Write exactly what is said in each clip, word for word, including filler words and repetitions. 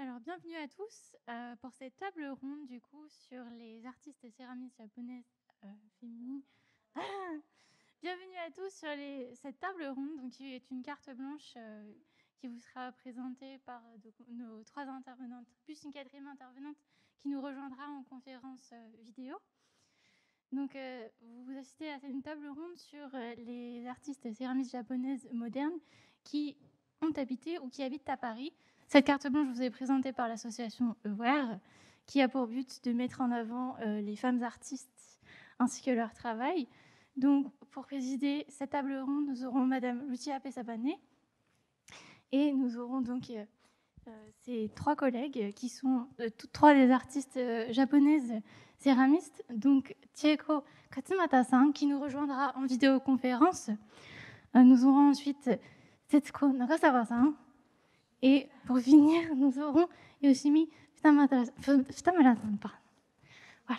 Alors, bienvenue à tous euh, pour cette table ronde du coup sur les artistes céramistes japonaises euh, féminines. Bienvenue à tous sur les, cette table ronde, donc, qui est une carte blanche euh, qui vous sera présentée par donc, nos trois intervenantes, plus une quatrième intervenante qui nous rejoindra en conférence euh, vidéo. Donc, euh, vous assistez à une table ronde sur euh, les artistes céramistes japonaises modernes qui ont habité ou qui habitent à Paris. Cette carte blanche vous est présentée par l'association Aware, qui a pour but de mettre en avant euh, les femmes artistes ainsi que leur travail. Donc, pour présider cette table ronde, nous aurons Madame Lucia Pesabane et nous aurons donc euh, euh, ces trois collègues qui sont euh, toutes trois des artistes euh, japonaises céramistes. Donc, Chieko Katsumata-san qui nous rejoindra en vidéoconférence. Euh, nous aurons ensuite Setsuko Nagasawa-san. Et pour finir, nous aurons Yoshimi Futamura-san. Voilà.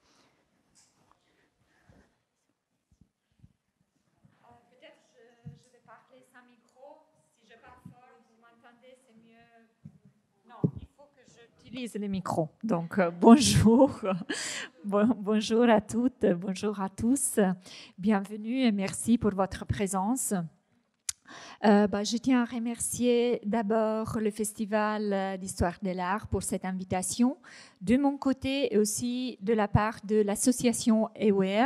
Euh, peut-être je, je vais parler sans micro. Si je parle fort, vous m'entendez, c'est mieux. Non, il faut que j'utilise le micro. Donc, euh, bonjour. Bon, bonjour à toutes, bonjour à tous. Bienvenue et merci pour votre présence. Euh, bah, je tiens à remercier d'abord le Festival d'Histoire de l'Art pour cette invitation, de mon côté et aussi de la part de l'association Aware,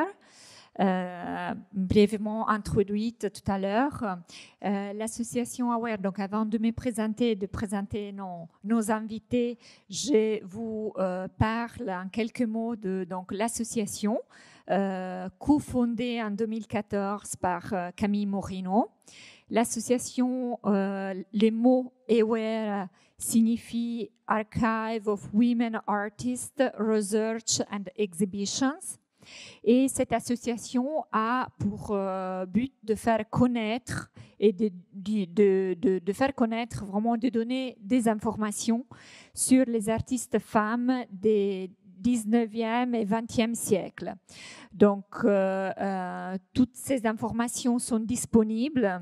euh, brièvement introduite tout à l'heure. Euh, l'association Aware, donc avant de me présenter, de présenter nos, nos invités, je vous euh, parle en quelques mots de donc, l'association, euh, cofondée en deux mille quatorze par euh, Camille Morino. L'association, euh, les mots Aware signifie Archive of Women Artists, Research and Exhibitions. Et cette association a pour euh, but de faire connaître et de, de, de, de faire connaître, vraiment de donner des informations sur les artistes femmes des dix-neuvième et vingtième siècle. Donc, euh, euh, toutes ces informations sont disponibles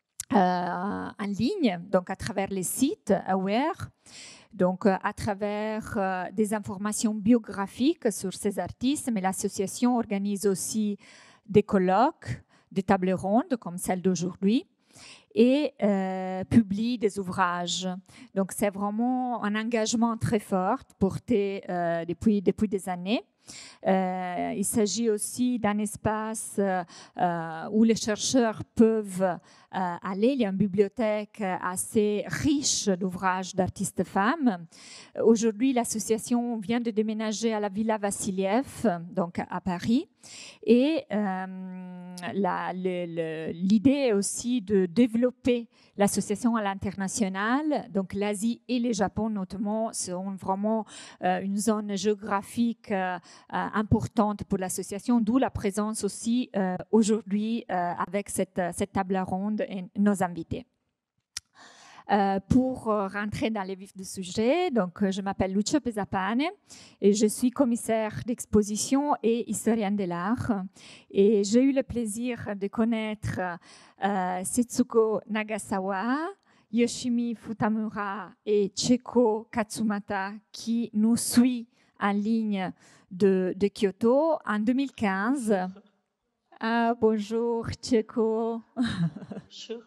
Euh, en ligne, donc à travers les sites Aware, donc euh, à travers euh, des informations biographiques sur ces artistes, mais l'association organise aussi des colloques, des tables rondes comme celle d'aujourd'hui et euh, publie des ouvrages. Donc c'est vraiment un engagement très fort porté euh, depuis, depuis des années. Euh, il s'agit aussi d'un espace euh, où les chercheurs peuvent euh, aller. Il y a une bibliothèque assez riche d'ouvrages d'artistes femmes. Aujourd'hui, l'association vient de déménager à la Villa Vassiliev, donc à Paris. Et euh, la, le, le, l'idée est aussi de développer l'association à l'international. Donc l'Asie et le Japon notamment sont vraiment euh, une zone géographique euh, importante pour l'association, d'où la présence aussi euh, aujourd'hui euh, avec cette, cette table ronde et nos invités. Euh, pour rentrer dans les vifs du sujet, donc je m'appelle Lucia Pesabane et je suis commissaire d'exposition et historienne de l'art. Et j'ai eu le plaisir de connaître euh, Setsuko Nagasawa, Yoshimi Futamura et Chieko Katsumata qui nous suit en ligne de, de Kyoto en deux mille quinze. Ah, bonjour Chieko. Bonjour.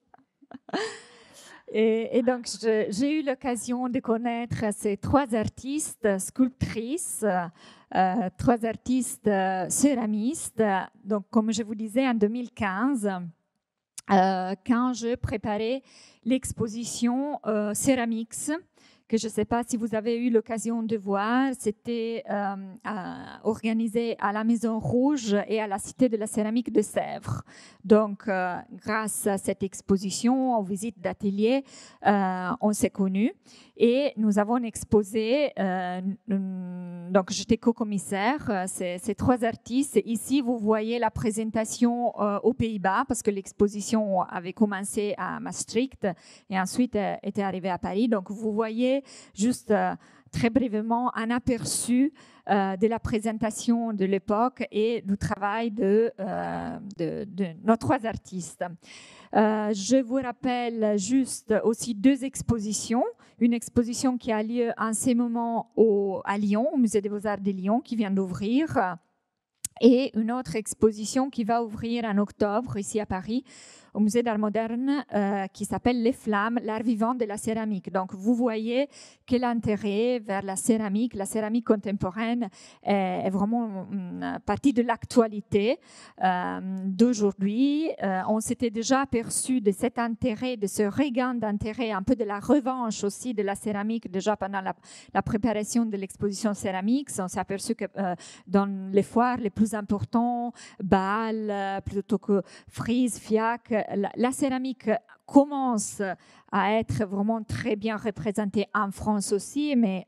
Et, et donc, je, j'ai eu l'occasion de connaître ces trois artistes, sculptrices, euh, trois artistes euh, céramistes. Donc, comme je vous disais, en deux mille quinze, euh, quand je préparais l'exposition euh, Ceramics, que je ne sais pas si vous avez eu l'occasion de voir, c'était euh, euh, organisé à la Maison Rouge et à la Cité de la Céramique de Sèvres. Donc, euh, grâce à cette exposition, aux visites d'ateliers, euh, on s'est connus et nous avons exposé, euh, donc j'étais co-commissaire, ces, ces trois artistes. Ici, vous voyez la présentation euh, aux Pays-Bas parce que l'exposition avait commencé à Maastricht et ensuite euh, était arrivée à Paris. Donc, vous voyez donner juste euh, très brièvement un aperçu euh, de la présentation de l'époque et du travail de, euh, de, de nos trois artistes. Euh, je vous rappelle juste aussi deux expositions. Une exposition qui a lieu en ce moment au, à Lyon, au Musée des Beaux-Arts de Lyon, qui vient d'ouvrir, et une autre exposition qui va ouvrir en octobre ici à Paris, au Musée d'Art Moderne, euh, qui s'appelle Les Flammes, l'art vivant de la céramique. Donc, vous voyez que l'intérêt vers la céramique, la céramique contemporaine, est, est vraiment une partie de l'actualité euh, d'aujourd'hui. Euh, on s'était déjà aperçu de cet intérêt, de ce regain d'intérêt, un peu de la revanche aussi de la céramique, déjà pendant la, la préparation de l'exposition céramique. On s'est aperçu que euh, dans les foires les plus importants, Bâle, euh, plutôt que Frise, Fiac, La, la céramique commence à être vraiment très bien représentée en France aussi, mais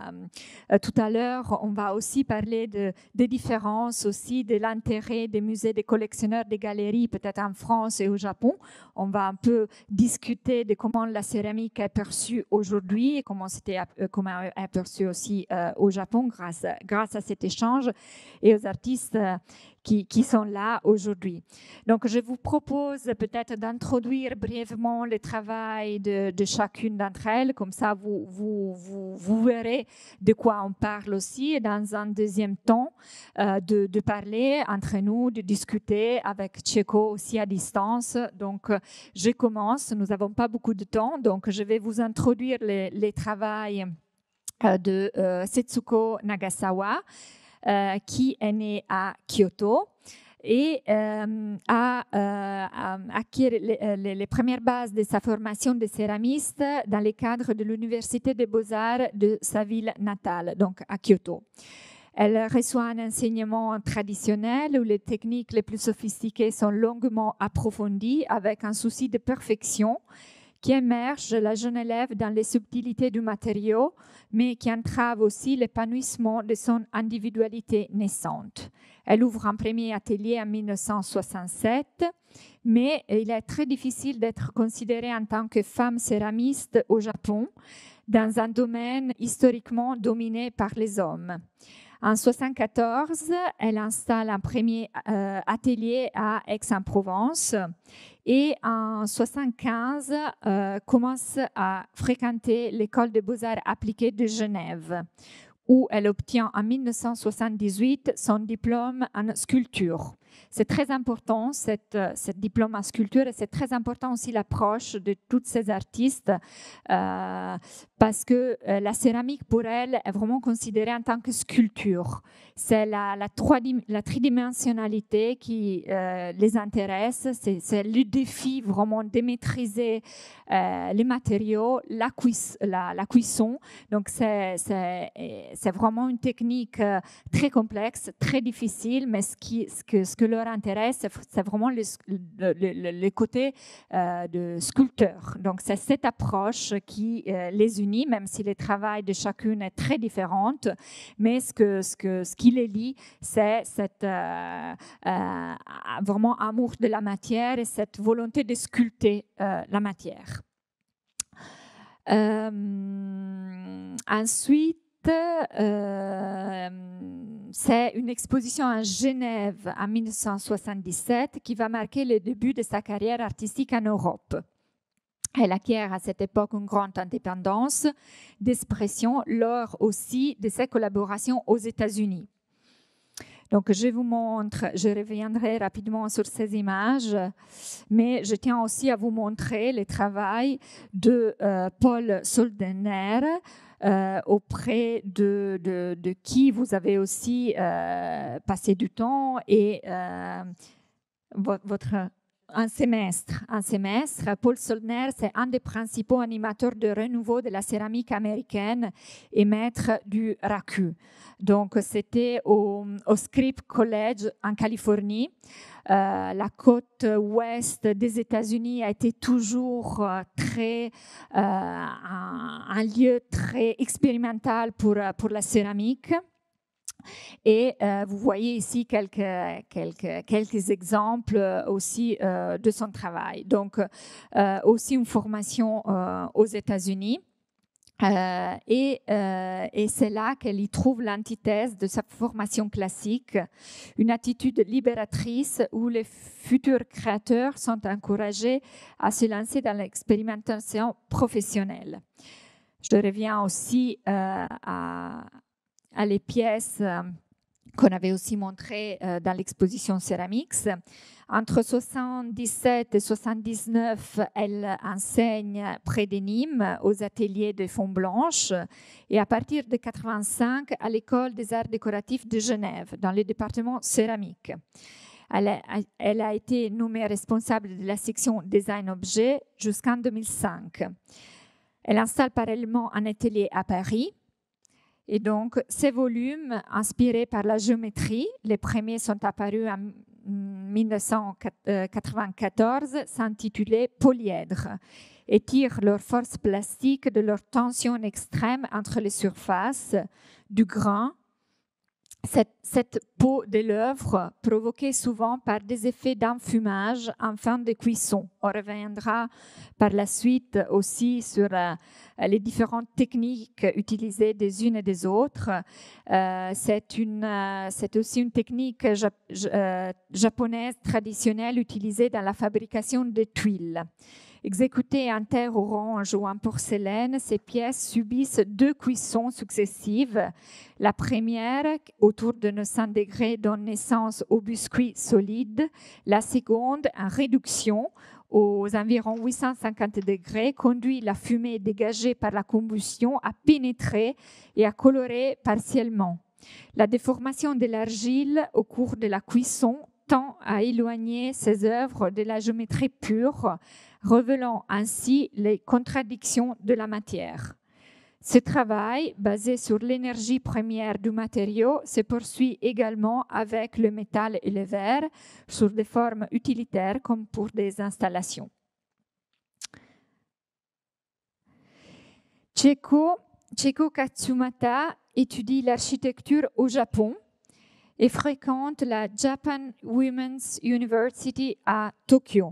euh, tout à l'heure, on va aussi parler de, des différences aussi, de l'intérêt des musées, des collectionneurs, des galeries, peut-être en France et au Japon. On va un peu discuter de comment la céramique est perçue aujourd'hui et comment c'était comment est perçue aussi euh, au Japon grâce, grâce à cet échange et aux artistes euh, qui, qui sont là aujourd'hui. Donc, je vous propose peut-être d'introduire brièvement le travail de, de chacune d'entre elles, comme ça vous, vous, vous, vous verrez de quoi on parle aussi, et dans un deuxième temps, euh, de, de parler entre nous, de discuter avec Tcheko aussi à distance. Donc, euh, je commence, nous n'avons pas beaucoup de temps, donc je vais vous introduire les, les travaux euh, de euh, Setsuko Nagasawa, Euh, qui est né à Kyoto et euh, a euh, acquis les, les, les premières bases de sa formation de céramiste dans le cadre de l'Université des Beaux-Arts de sa ville natale, donc à Kyoto. Elle reçoit un enseignement traditionnel où les techniques les plus sophistiquées sont longuement approfondies avec un souci de perfection qui émerge la jeune élève dans les subtilités du matériau, mais qui entrave aussi l'épanouissement de son individualité naissante. Elle ouvre un premier atelier en mille neuf cent soixante-sept, mais il est très difficile d'être considérée en tant que femme céramiste au Japon, dans un domaine historiquement dominé par les hommes. En mille neuf cent soixante-quatorze, elle installe un premier euh, atelier à Aix-en-Provence et en mille neuf cent soixante-quinze, euh, commence à fréquenter l'école des beaux-arts appliqués de Genève, où elle obtient en mille neuf cent soixante-dix-huit son diplôme en sculpture. C'est très important, cette, cette diplôme en sculpture, et c'est très important aussi l'approche de tous ces artistes euh, parce que euh, la céramique, pour elle, est vraiment considérée en tant que sculpture. C'est la, la, la tridimensionnalité qui euh, les intéresse, c'est, c'est le défi vraiment de maîtriser euh, les matériaux, la, cuis, la, la cuisson. Donc, c'est, c'est, c'est vraiment une technique euh, très complexe, très difficile, mais ce, qui, ce, que, ce que leur intéresse, c'est vraiment le, le, le, le côté euh, de sculpteur. Donc, c'est cette approche qui euh, les unit, même si le travail de chacune est très différent, mais ce, que, ce, que, ce qui les lie, c'est cette euh, euh, vraiment amour de la matière et cette volonté de sculpter euh, la matière. Euh, ensuite, Euh, c'est une exposition à Genève en mille neuf cent soixante-dix-sept qui va marquer le début de sa carrière artistique en Europe. Elle acquiert à cette époque une grande indépendance d'expression lors aussi de ses collaborations aux États-Unis. Donc, je vous montre, je reviendrai rapidement sur ces images, mais je tiens aussi à vous montrer le travail de euh, Paul Soldener, Euh, auprès de, de, de qui vous avez aussi euh, passé du temps et euh, votre un semestre, un semestre. Paul Soldener, c'est un des principaux animateurs de renouveau de la céramique américaine et maître du raku. Donc, c'était au, au Scripps College en Californie. Euh, la côte ouest des États-Unis a été toujours euh, très, euh, un, un lieu très expérimental pour, pour la céramique. Et euh, vous voyez ici quelques, quelques, quelques exemples aussi euh, de son travail. Donc, euh, aussi une formation euh, aux États-Unis. Euh, et, euh, et c'est là qu'elle y trouve l'antithèse de sa formation classique, une attitude libératrice où les futurs créateurs sont encouragés à se lancer dans l'expérimentation professionnelle. Je reviens aussi euh, à, à les pièces euh, qu'on avait aussi montrées euh, dans l'exposition Ceramics. Entre soixante-dix-sept et soixante-dix-neuf, elle enseigne près de Nîmes aux ateliers de Font-Blanche et à partir de quatre-vingt-cinq à l'École des arts décoratifs de Genève, dans le département céramique. Elle a, elle a été nommée responsable de la section Design Objet jusqu'en deux mille cinq. Elle installe parallèlement un atelier à Paris. Et donc, ces volumes, inspirés par la géométrie, les premiers sont apparus en mille neuf cent quatre-vingt-quatorze, s'intitulaient Polyèdre et tirent leur force plastique de leur tension extrême entre les surfaces, du grain. Cette, cette peau de l'œuvre provoquée souvent par des effets d'enfumage en fin de cuisson. On reviendra par la suite aussi sur euh, les différentes techniques utilisées des unes et des autres. Euh, c'est, une, euh, c'est aussi une technique jap- euh, japonaise traditionnelle utilisée dans la fabrication de tuiles. Exécutées en terre orange ou en porcelaine, ces pièces subissent deux cuissons successives. La première, autour de neuf cents degrés, donne naissance au biscuit solide. La seconde, en réduction, aux environs huit cent cinquante degrés, conduit la fumée dégagée par la combustion à pénétrer et à colorer partiellement. La déformation de l'argile au cours de la cuisson tend à éloigner ces œuvres de la géométrie pure, révélant ainsi les contradictions de la matière. Ce travail, basé sur l'énergie première du matériau, se poursuit également avec le métal et le verre, sur des formes utilitaires comme pour des installations. Chieko, Chieko Katsumata étudie l'architecture au Japon et fréquente la Japan Women's University à Tokyo.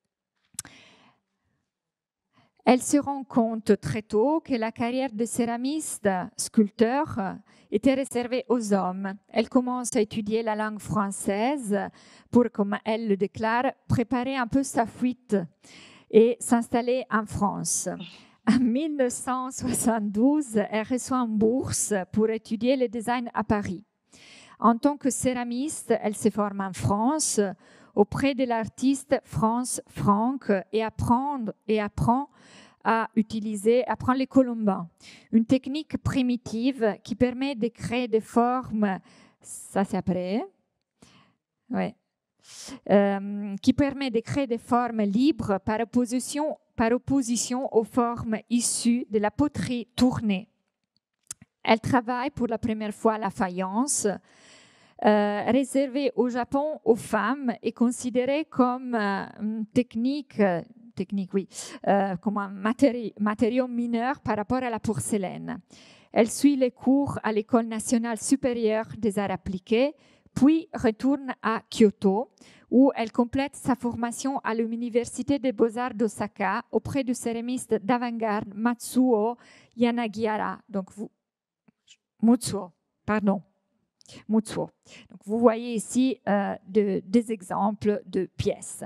Elle se rend compte très tôt que la carrière de céramiste, sculpteur, était réservée aux hommes. Elle commence à étudier la langue française pour, comme elle le déclare, préparer un peu sa fuite et s'installer en France. En mille neuf cent soixante-douze, elle reçoit une bourse pour étudier le design à Paris. En tant que céramiste, elle se forme en France auprès de l'artiste Franz Frank et apprend, et apprend à utiliser, apprend les colombins, une technique primitive qui permet de créer des formes, ça c'est après, ouais, euh, qui permet de créer des formes libres par opposition, par opposition aux formes issues de la poterie tournée. Elle travaille pour la première fois à la faïence, euh, réservée au Japon aux femmes et considérée comme euh, une technique, euh, technique oui, euh, comme un matéri- matériau mineur par rapport à la porcelaine. Elle suit les cours à l'École nationale supérieure des arts appliqués, puis retourne à Kyoto, où elle complète sa formation à l'Université des Beaux-Arts d'Osaka auprès du céramiste d'avant-garde Matsuo Yanagihara. Donc, vous, Mutsuo, pardon. Mutsuo. Donc, vous voyez ici euh, de, des exemples de pièces.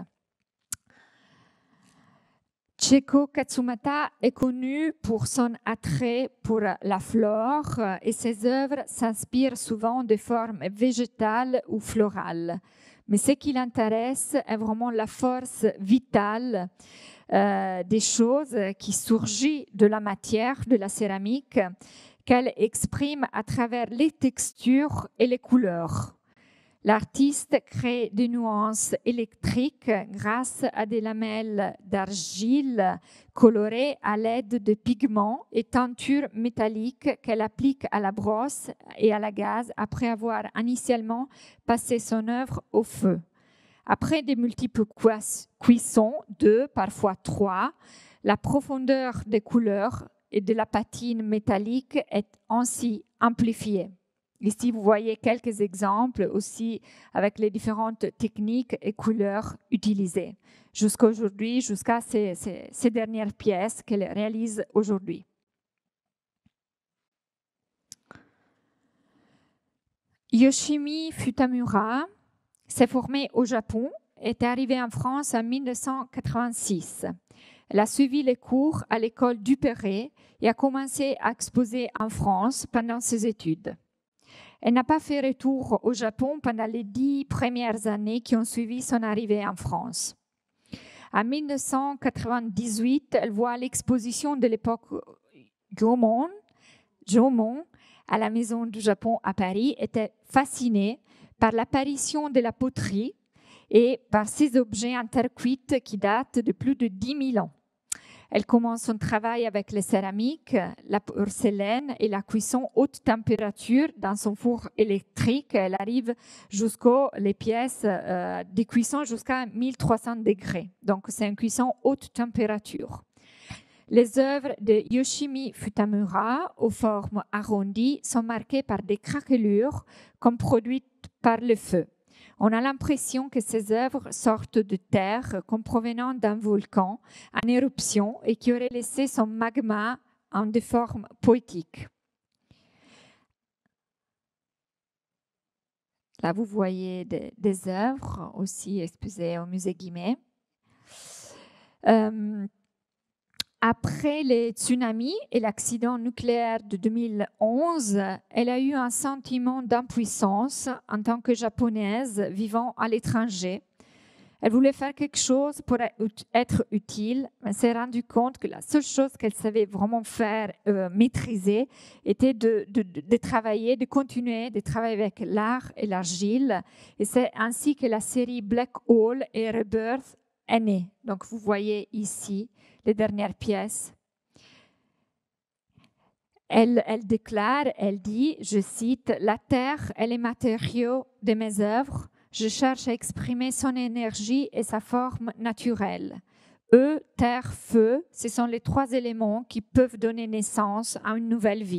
Chieko Katsumata est connue pour son attrait pour la flore et ses œuvres s'inspirent souvent de formes végétales ou florales. Mais ce qui l'intéresse est vraiment la force vitale euh, des choses qui surgit de la matière, de la céramique, qu'elle exprime à travers les textures et les couleurs. L'artiste crée des nuances électriques grâce à des lamelles d'argile colorées à l'aide de pigments et teintures métalliques qu'elle applique à la brosse et à la gaze après avoir initialement passé son œuvre au feu. Après de multiples cuissons, deux, parfois trois, la profondeur des couleurs et de la patine métallique est ainsi amplifiée. Ici, vous voyez quelques exemples aussi avec les différentes techniques et couleurs utilisées jusqu'à aujourd'hui, jusqu'à ces, ces, ces dernières pièces qu'elle réalise aujourd'hui. Yoshimi Futamura s'est formée au Japon et est arrivée en France en mille neuf cent quatre-vingt-six. Elle a suivi les cours à l'école Duperré et a commencé à exposer en France pendant ses études. Elle n'a pas fait retour au Japon pendant les dix premières années qui ont suivi son arrivée en France. En mille neuf cent quatre-vingt-dix-huit, elle voit l'exposition de l'époque Jomon, Jomon à la Maison du Japon à Paris, était fascinée par l'apparition de la poterie et par ces objets en terre cuite qui datent de plus de dix mille ans. Elle commence son travail avec les céramiques, la porcelaine et la cuisson haute température dans son four électrique. Elle arrive jusqu'aux les pièces euh, de cuisson jusqu'à mille trois cents degrés. Donc, c'est une cuisson haute température. Les œuvres de Yoshimi Futamura, aux formes arrondies, sont marquées par des craquelures comme produites par le feu. On a l'impression que ces œuvres sortent de terre comme provenant d'un volcan en éruption et qui aurait laissé son magma en des formes poétiques. Là, vous voyez des, des œuvres aussi exposées au musée Guimet. Euh, Après les tsunamis et l'accident nucléaire de deux mille onze, elle a eu un sentiment d'impuissance en tant que japonaise vivant à l'étranger. Elle voulait faire quelque chose pour être utile, mais s'est rendue compte que la seule chose qu'elle savait vraiment faire, euh, maîtriser, était de, de, de travailler, de continuer de travailler avec l'art et l'argile. Et c'est ainsi que la série Black Hole et Rebirth est née. Donc vous voyez ici les dernières pièces. Elle, elle déclare, elle dit, je cite, « La terre est les matériaux de mes œuvres. Je cherche à exprimer son énergie et sa forme naturelle. Eux, terre, feu, ce sont les trois éléments qui peuvent donner naissance à une nouvelle vie. »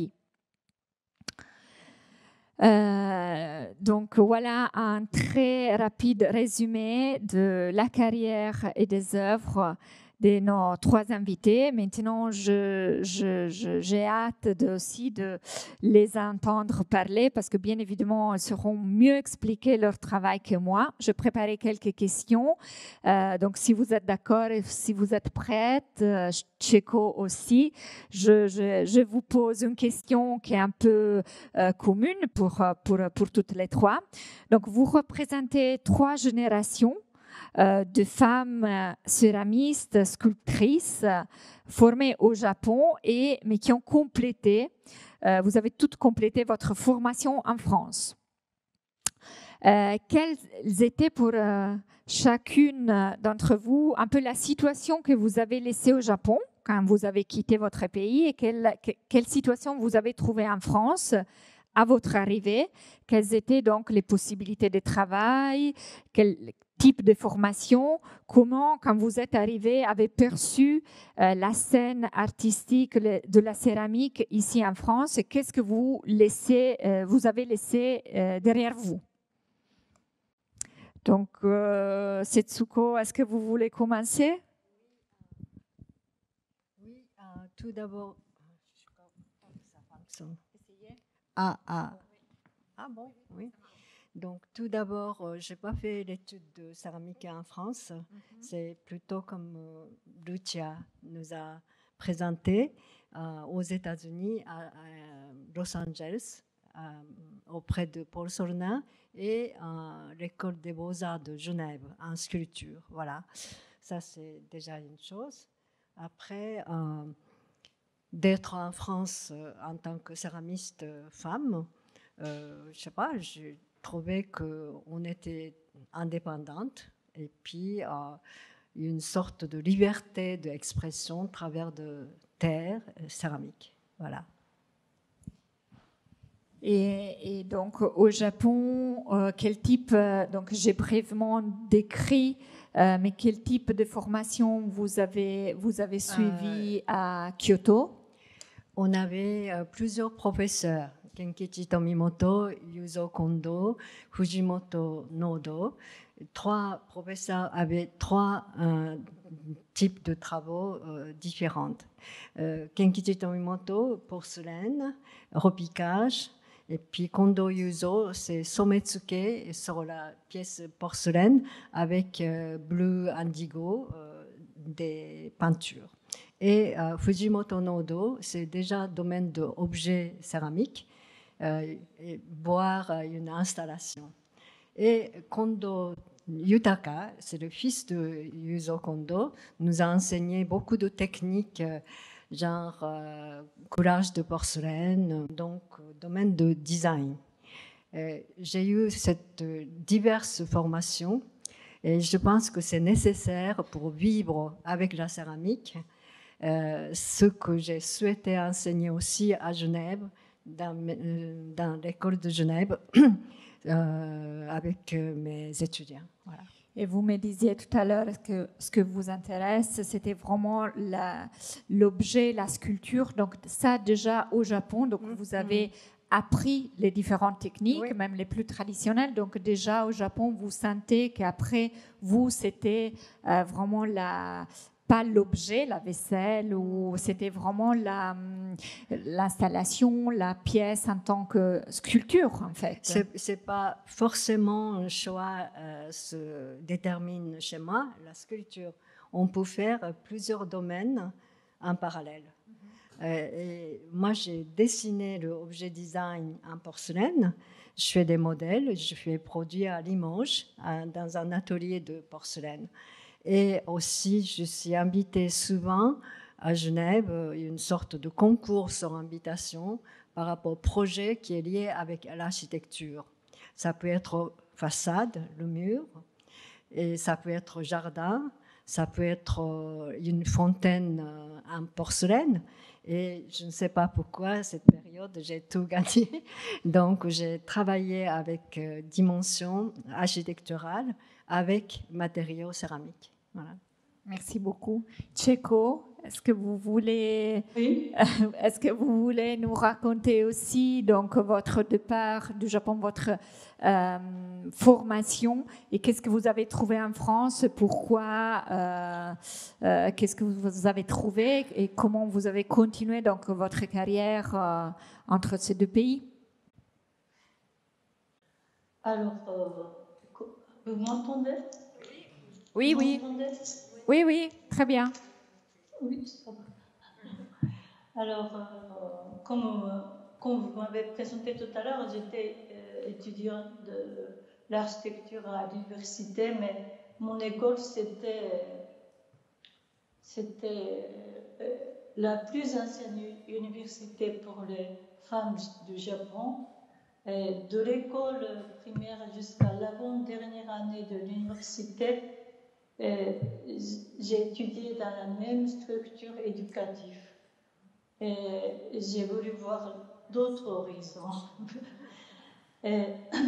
Euh, donc voilà un très rapide résumé de la carrière et des œuvres de nos trois invités. Maintenant, je, je, je, j'ai hâte de, aussi de les entendre parler parce que bien évidemment, ils sauront mieux expliquer leur travail que moi. Je préparais quelques questions. Euh, donc, si vous êtes d'accord et si vous êtes prête, euh, Chieko aussi, je, je, je vous pose une question qui est un peu euh, commune pour, pour, pour toutes les trois. Donc, vous représentez trois générations Euh, de femmes euh, céramistes, sculptrices, euh, formées au Japon, et, mais qui ont complété, euh, vous avez toutes complété votre formation en France. Euh, quelles étaient pour euh, chacune d'entre vous un peu la situation que vous avez laissée au Japon quand vous avez quitté votre pays et quelle, quelle situation vous avez trouvée en France à votre arrivée? Quelles étaient donc les possibilités de travail? Quel type de formation? Comment, quand vous êtes arrivé, avez perçu euh, la scène artistique de la céramique ici en France? Qu'est-ce que vous, laissez, euh, vous avez laissé euh, derrière vous? Donc, euh, Setsuko, est-ce que vous voulez commencer? Oui, euh, tout d'abord. Ah, ah. Ah bon, oui. Donc, tout d'abord, euh, je n'ai pas fait l'étude de céramique en France. Mm-hmm. C'est plutôt comme euh, Lucia nous a présenté euh, aux États-Unis, à, à Los Angeles, euh, auprès de Paul Sornin, et à l'école des beaux-arts de Genève, en sculpture. Voilà, ça c'est déjà une chose. Après, euh, d'être en France euh, en tant que céramiste euh, femme, euh, je ne sais pas, j'ai trouvé qu'on était indépendante et puis euh, une sorte de liberté d'expression à travers de terre et céramique. Voilà. Et, et donc au Japon, euh, quel type, euh, donc j'ai brièvement décrit, euh, mais quel type de formation vous avez, vous avez suivi euh, à Kyoto? On avait euh, plusieurs professeurs, Kenkichi Tomimoto, Yuzo Kondo, Fujimoto Nodo. Trois professeurs avaient trois euh, types de travaux euh, différents. Euh, Kenkichi Tomimoto, porcelaine, repiquage, Et puis Kondo Yuzo, c'est sometsuke sur la pièce porcelaine avec euh, bleu indigo euh, des peintures. Et euh, Fujimoto Nodo, c'est déjà domaine d'objets céramiques, euh, et boire une installation. Et Kondo Yutaka, c'est le fils de Yuzo Kondo, nous a enseigné beaucoup de techniques, euh, genre euh, coulage de porcelaine, donc euh, domaine de design. Euh, j'ai eu cette euh, diverses formations et je pense que c'est nécessaire pour vivre avec la céramique. Euh, ce que j'ai souhaité enseigner aussi à Genève, dans, euh, dans l'école de Genève, euh, avec euh, mes étudiants. Voilà. Et vous me disiez tout à l'heure que ce que vous intéresse, c'était vraiment la, l'objet, la sculpture. Donc ça déjà au Japon, donc vous avez appris les différentes techniques, oui. Même les plus traditionnelles. Donc déjà au Japon, vous sentez qu'après vous, c'était euh, vraiment la... pas l'objet, la vaisselle, ou c'était vraiment la, l'installation, la pièce en tant que sculpture, en fait. C'est, c'est pas forcément un choix euh, se détermine chez moi, la sculpture. On peut faire plusieurs domaines en parallèle. Mm-hmm. Euh, et moi, j'ai dessiné l'objet design en porcelaine. Je fais des modèles, je fais produire à Limoges, à, dans un atelier de porcelaine. Et aussi, je suis invitée souvent à Genève, une sorte de concours sur invitation par rapport au projet qui est lié avec l'architecture. Ça peut être façade, le mur, et ça peut être jardin, ça peut être une fontaine en porcelaine. Et je ne sais pas pourquoi, cette période, j'ai tout gagné. Donc, j'ai travaillé avec dimension architecturale, avec matériaux céramiques. Voilà. Merci beaucoup. Tcheko, est-ce que vous voulez, oui. est-ce que vous voulez nous raconter aussi donc votre départ du Japon, votre euh, formation et qu'est-ce que vous avez trouvé en France, pourquoi, euh, euh, qu'est-ce que vous avez trouvé et comment vous avez continué donc votre carrière euh, entre ces deux pays? Alors, euh, vous m'entendez? Oui, vous oui. M'entendez? Oui, oui, très bien. Oui, ça va. Alors, euh, comme, comme vous m'avez présenté tout à l'heure, j'étais euh, étudiante de l'architecture à l'université, mais mon école, c'était, c'était euh, la plus ancienne université pour les femmes du Japon. Et de l'école primaire jusqu'à l'avant-dernière année de l'université, et j'ai étudié dans la même structure éducative et j'ai voulu voir d'autres horizons. Et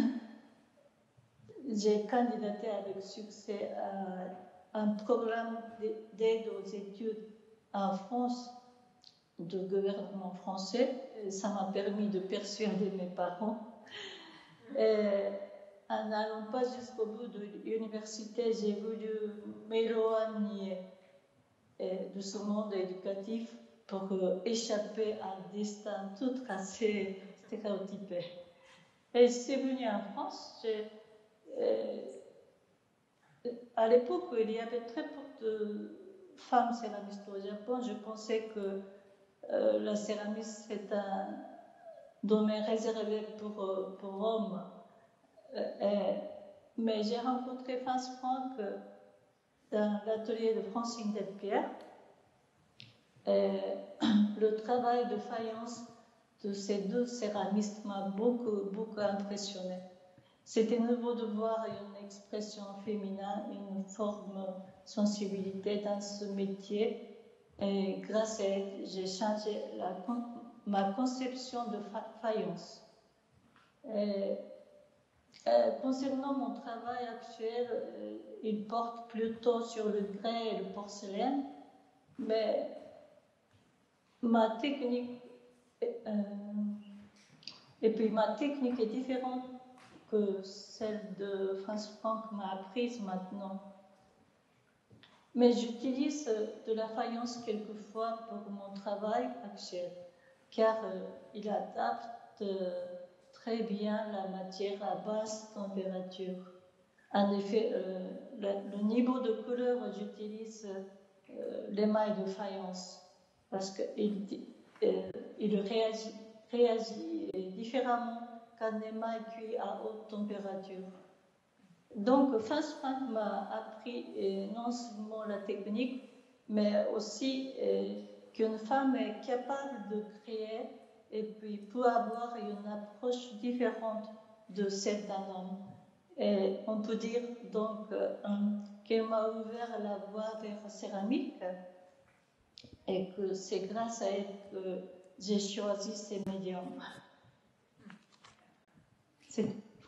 j'ai candidaté avec succès à un programme d'aide aux études en France du gouvernement français. Et ça m'a permis de persuader mes parents. Et en n'allant pas jusqu'au bout de l'université, j'ai voulu m'éloigner de ce monde éducatif pour échapper à un destin tout tracé, stéréotypé. Et je suis venue en France. Euh, à l'époque, il y avait très peu de femmes céramistes au Japon. Je pensais que euh, la céramisme c'est un domaine réservé pour, pour hommes. Euh, mais j'ai rencontré France Franck dans l'atelier de Francine Delpierre. Et le travail de faïence de ces deux céramistes m'a beaucoup, beaucoup impressionné. C'était nouveau de voir une expression féminine, une forme sensibilité dans ce métier. Et grâce à elle, j'ai changé la, ma conception de fa- faïence. Et, Euh, concernant mon travail actuel, euh, il porte plutôt sur le grès et le porcelaine, mais ma technique, euh, et puis ma technique est différente que celle de Franz Franck m'a apprise maintenant. Mais j'utilise de la faïence quelquefois pour mon travail actuel, car euh, il adapte euh, très bien la matière à basse température. En effet, euh, le, le niveau de couleur, j'utilise euh, l'émail de faïence parce qu'il euh, il réagit, réagit différemment qu'un émail cuit à haute température. Donc, Fassbrandt m'a appris euh, non seulement la technique, mais aussi euh, qu'une femme est capable de créer et puis peut avoir une approche différente de celle d'un homme. Et on peut dire donc euh, qu'elle m'a ouvert la voie vers la céramique et que c'est grâce à elle que j'ai choisi ces médiums. C'est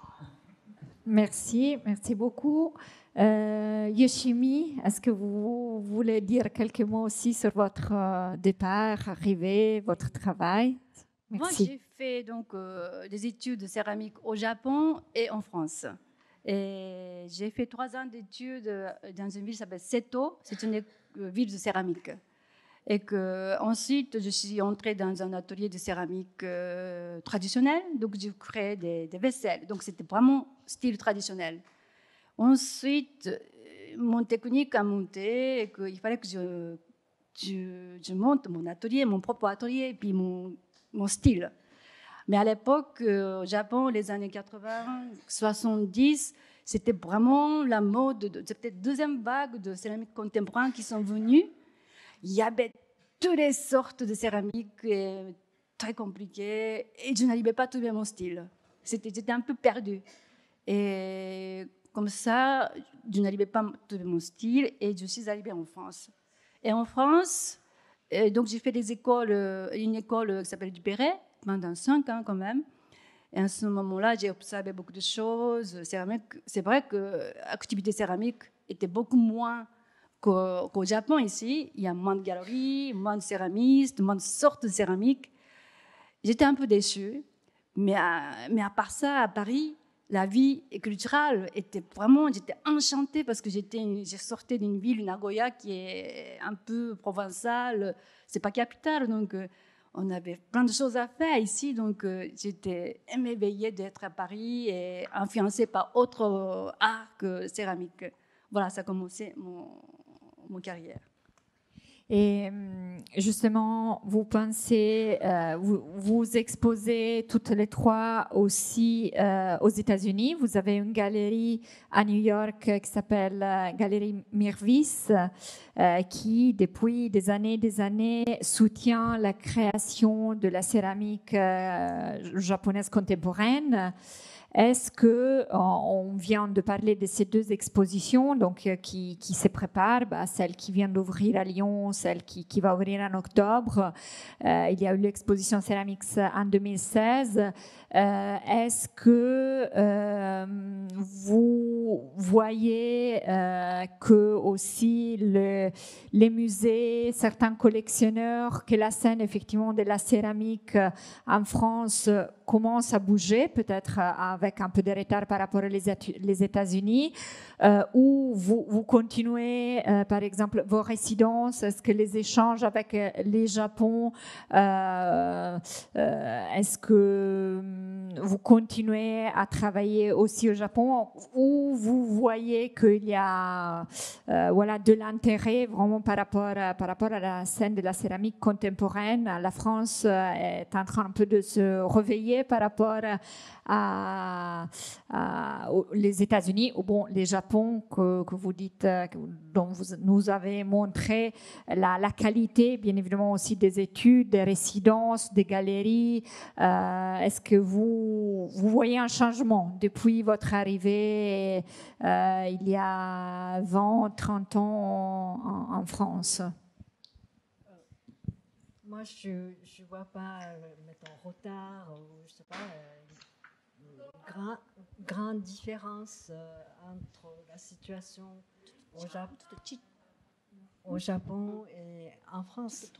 Merci, merci beaucoup. Euh, Yoshimi, est-ce que vous voulez dire quelques mots aussi sur votre euh, départ, arrivée, votre travail? Merci. Moi, j'ai fait donc euh, des études de céramique au Japon et en France. Et j'ai fait trois ans d'études dans une ville qui s'appelle Seto. C'est une euh, ville de céramique. Et que ensuite, je suis entrée dans un atelier de céramique euh, traditionnel. Donc, j'ai créé des, des vaisselles. Donc, c'était vraiment style traditionnel. Ensuite, mon technique a monté et qu'il fallait que je, je, je monte mon atelier, mon propre atelier, et puis mon, mon style. Mais à l'époque, euh, au Japon, les années quatre-vingts, soixante-dix, c'était vraiment la mode. De, c'était la deuxième vague de céramique contemporaine qui sont venues. Il y avait toutes les sortes de céramiques euh, très compliquées et je n'arrivais pas à trouver mon style. C'était, j'étais un peu perdue. Et comme ça, je n'arrivais pas à trouver mon style et je suis arrivée en France. Et en France, euh, donc j'ai fait des écoles, une école qui s'appelle Duperret, pendant cinq ans quand même. Et à ce moment-là, j'ai observé beaucoup de choses. Céramique, c'est vrai que l'activité céramique était beaucoup moins qu'au, qu'au Japon ici. Il y a moins de galeries, moins de céramistes, moins de sortes de céramique. J'étais un peu déçue. Mais à, mais à part ça, à Paris, la vie culturelle était vraiment... J'étais enchantée parce que j'étais, je sortais d'une ville, Nagoya, qui est un peu provençale. C'est pas capitale, donc... On avait plein de choses à faire ici, donc euh, j'étais émerveillée d'être à Paris et influencée par autre euh, art que céramique. Voilà, ça a commencé mon, mon carrière. Et justement, vous pensez, euh, vous, vous exposez toutes les trois aussi euh, aux États-Unis. Vous avez une galerie à New York qui s'appelle euh, Galerie Mirvis, euh, qui depuis des années, des années soutient la création de la céramique euh, japonaise contemporaine. Est-ce que on vient de parler de ces deux expositions, donc qui, qui se préparent, bah, celle qui vient d'ouvrir à Lyon, celle qui, qui va ouvrir en octobre. Euh, il y a eu l'exposition Céramics en deux mille seize. Euh, est-ce que euh, vous voyez euh, que aussi le, les musées, certains collectionneurs, que la scène effectivement de la céramique en France commence à bouger, peut-être avec un peu de retard par rapport aux États-Unis, euh, ou vous, vous continuez, euh, par exemple, vos résidences, est-ce que les échanges avec les Japon, euh, euh, est-ce que vous continuez à travailler aussi au Japon, ou vous voyez qu'il y a euh, voilà, de l'intérêt vraiment par rapport, à, par rapport à la scène de la céramique contemporaine? La France est en train un peu de se réveiller par rapport à, à, aux, les États-Unis, ou bon, les Japon que, que vous dites, dont vous nous avez montré la, la qualité, bien évidemment aussi des études, des résidences, des galeries. Euh, est-ce que vous, vous voyez un changement depuis votre arrivée euh, il y a vingt, trente ans en, en France? Moi, je ne vois pas, euh, mettons, retard, ou je sais pas, euh, grand, grande différence euh, entre la situation au Japon, au Japon et en France.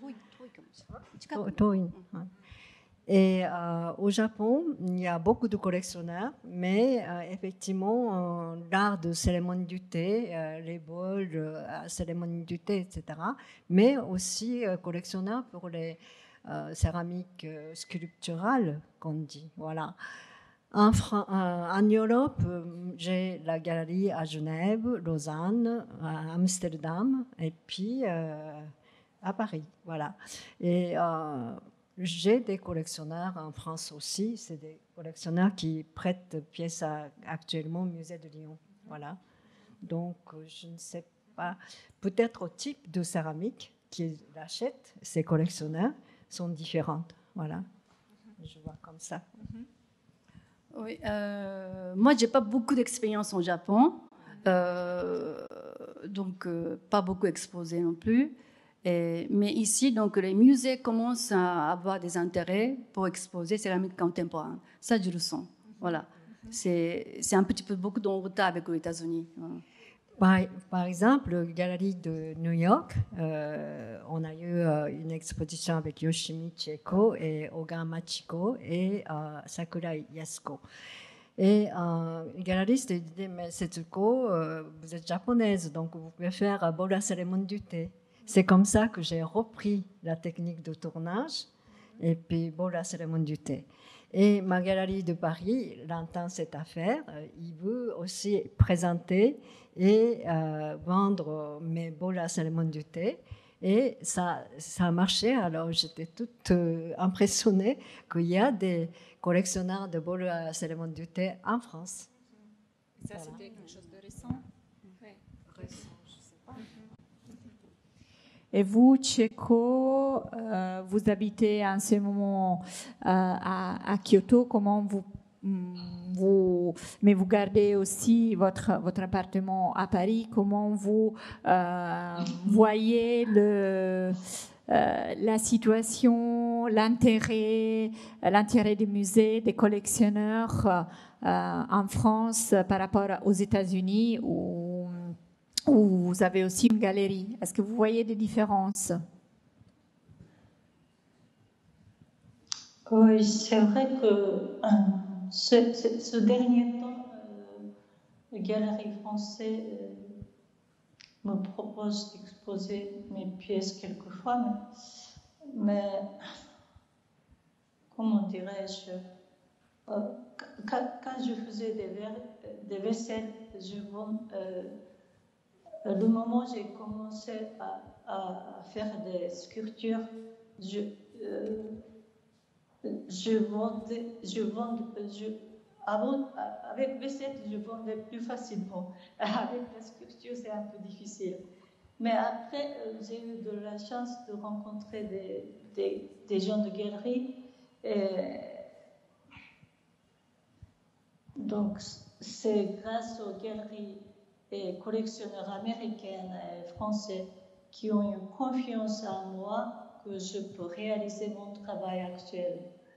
Et euh, au Japon, il y a beaucoup de collectionneurs, mais euh, effectivement, euh, l'art de cérémonie du thé, euh, les bols, euh, cérémonie du thé, et cetera, mais aussi euh, collectionneurs pour les euh, céramiques euh, sculpturales, qu'on dit. Voilà. En, Fran- euh, en Europe, euh, j'ai la galerie à Genève, Lausanne, à Amsterdam et puis euh, à Paris. Voilà. Et euh, j'ai des collectionneurs en France aussi. C'est des collectionneurs qui prêtent pièces à, actuellement au musée de Lyon. Voilà. Donc, je ne sais pas. Peut-être au type de céramique qu'ils achètent, ces collectionneurs, sont différentes. Voilà. Je vois comme ça. Oui, euh, moi, j'ai pas beaucoup d'expérience au Japon, euh, donc euh, pas beaucoup exposé non plus. Et, mais ici, donc, les musées commencent à avoir des intérêts pour exposer céramique contemporaine. Ça, je le sens. Voilà. C'est, c'est un petit peu beaucoup de retard avec les États-Unis. Voilà. Par, par exemple, la galerie de New York, euh, on a eu euh, une exposition avec Yoshimi Chieko et Oga Machiko et euh, Sakura Yasuko. Et euh, le galeriste dit, mais Setsuko, euh, vous êtes japonaise, donc vous pouvez faire beau la cérémonie du thé. C'est comme ça que j'ai repris la technique de tournage et puis beau la cérémonie du thé. Et ma galerie de Paris, il entend cette affaire, il veut aussi présenter et euh, vendre mes bols à cérémonie du thé. Et ça, ça a marché, alors j'étais toute euh, impressionnée qu'il y a des collectionneurs de bols à cérémonie du thé en France. Ça, voilà. C'était quelque chose de récent. Oui. Récent, je ne sais pas. Et vous, Chieko, euh, vous habitez en ce moment euh, à, à Kyoto. Comment vous, vous, mais vous gardez aussi votre votre appartement à Paris. Comment vous euh, voyez le euh, la situation, l'intérêt, l'intérêt des musées, des collectionneurs euh, en France par rapport aux États-Unis où Ou vous avez aussi une galerie. Est-ce que vous voyez des différences? Oui, c'est vrai que euh, ce, ce, ce dernier temps, euh, les galeries françaises euh, me proposent d'exposer mes pièces quelquefois, mais, mais comment dirais-je, euh, quand, quand je faisais des, verres, des vaisselles, je vends. Euh, Le moment où j'ai commencé à, à faire des sculptures, je, euh, je vendais, je vendais, je, avant, avec vaisselle, je vendais plus facilement. Avec la sculpture, c'est un peu difficile. Mais après, j'ai eu de la chance de rencontrer des, des, des gens de galerie. Et donc, c'est grâce aux galeries et collectionneurs américains et français qui ont eu confiance en moi que je peux réaliser mon travail actuel.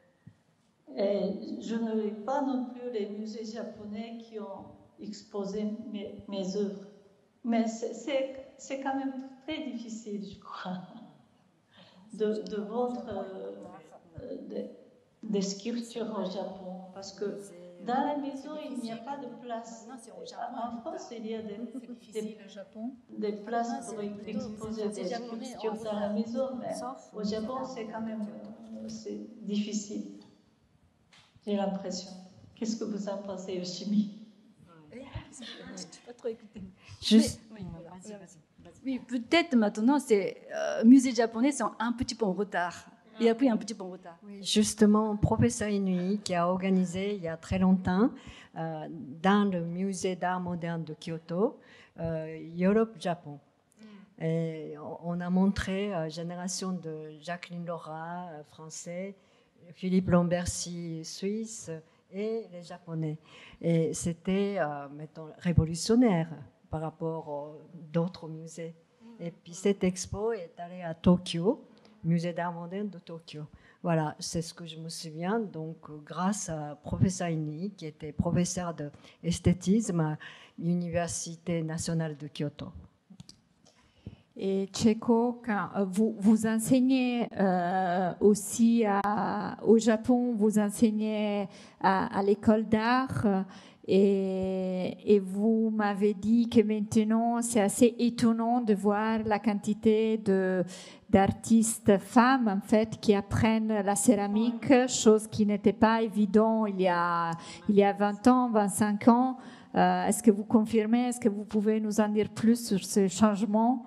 Et je ne lis pas non plus les musées japonais qui ont exposé mes, mes œuvres. Mais c'est, c'est, c'est quand même très difficile, je crois, de, de vendre euh, des, des sculptures au Japon, parce que dans la maison, il n'y a pas de place. En France, il y a des, des, des places pour exposer des sculptures dans la maison, mais au Japon, c'est quand même c'est difficile. J'ai l'impression. Qu'est-ce que vous en pensez, Yoshimi? Je n'ai pas trop écouté. Juste. Mais, oui, voilà. Vas-y, vas-y. Oui, peut-être maintenant, ces euh, musées japonais sont un petit peu en retard. Il a pris un petit peu en retard. Oui, justement, professeur Inui qui a organisé il y a très longtemps euh, dans le musée d'art moderne de Kyoto, euh, Europe-Japon. Mm. Et on a montré euh, génération de Jacqueline Laura, euh, français, Philippe Lambercy, suisse, et les Japonais. Et c'était, euh, mettons, révolutionnaire par rapport aux d'autres musées. Mm. Et puis cette expo est allée à Tokyo, Musée d'art moderne de Tokyo. Voilà, c'est ce que je me souviens. Donc, grâce à professeur Inui, qui était professeur d'esthétisme à l'Université nationale de Kyoto. Et Tchéko, quand vous, vous enseignez euh, aussi à, au Japon, vous enseignez à, à l'école d'art et, et vous m'avez dit que maintenant c'est assez étonnant de voir la quantité de, d'artistes femmes en fait qui apprennent la céramique, chose qui n'était pas évidente il y a, il y a vingt ans, vingt-cinq ans. Euh, est-ce que vous confirmez, est-ce que vous pouvez nous en dire plus sur ce changement?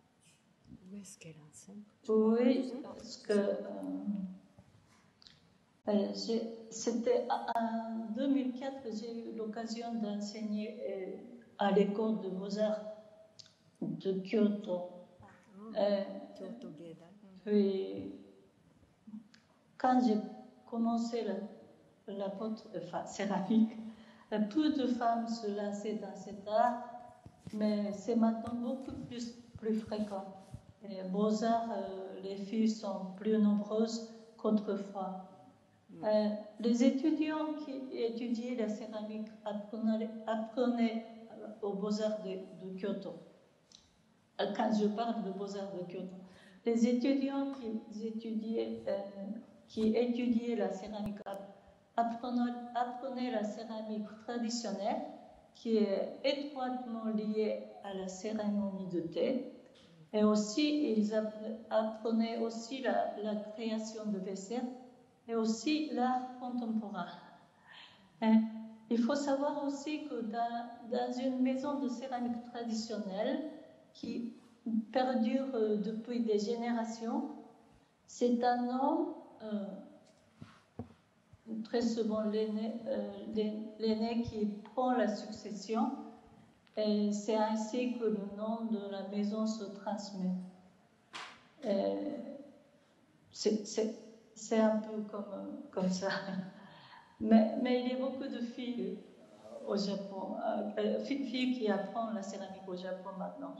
Oui, parce que euh, euh, c'était en deux mille quatre, j'ai eu l'occasion d'enseigner euh, à l'école de Beaux-Arts de Kyoto. Euh, puis, quand j'ai commencé la, la porte, enfin, céramique, peu de femmes se lançaient dans cet art, mais c'est maintenant beaucoup plus, plus fréquent. Et Beaux-Arts, euh, les filles sont plus nombreuses qu'autrefois. Euh, les étudiants qui étudiaient la céramique apprenaient, apprenaient aux Beaux-Arts de, de Kyoto. Quand je parle de Beaux-Arts de Kyoto, les étudiants qui étudiaient, euh, qui étudiaient la céramique apprenaient, apprenaient la céramique traditionnelle, qui est étroitement liée à la cérémonie de thé. Et aussi, ils apprenaient aussi la, la création de vaisselle et aussi l'art contemporain. Et il faut savoir aussi que dans, dans une maison de céramique traditionnelle qui perdure depuis des générations, c'est un homme, euh, très souvent l'aîné, euh, l'aîné qui prend la succession. Et c'est ainsi que le nom de la maison se transmet. C'est, c'est, c'est un peu comme, comme ça. Mais, mais il y a beaucoup de filles au Japon, euh, filles qui apprennent la céramique au Japon maintenant.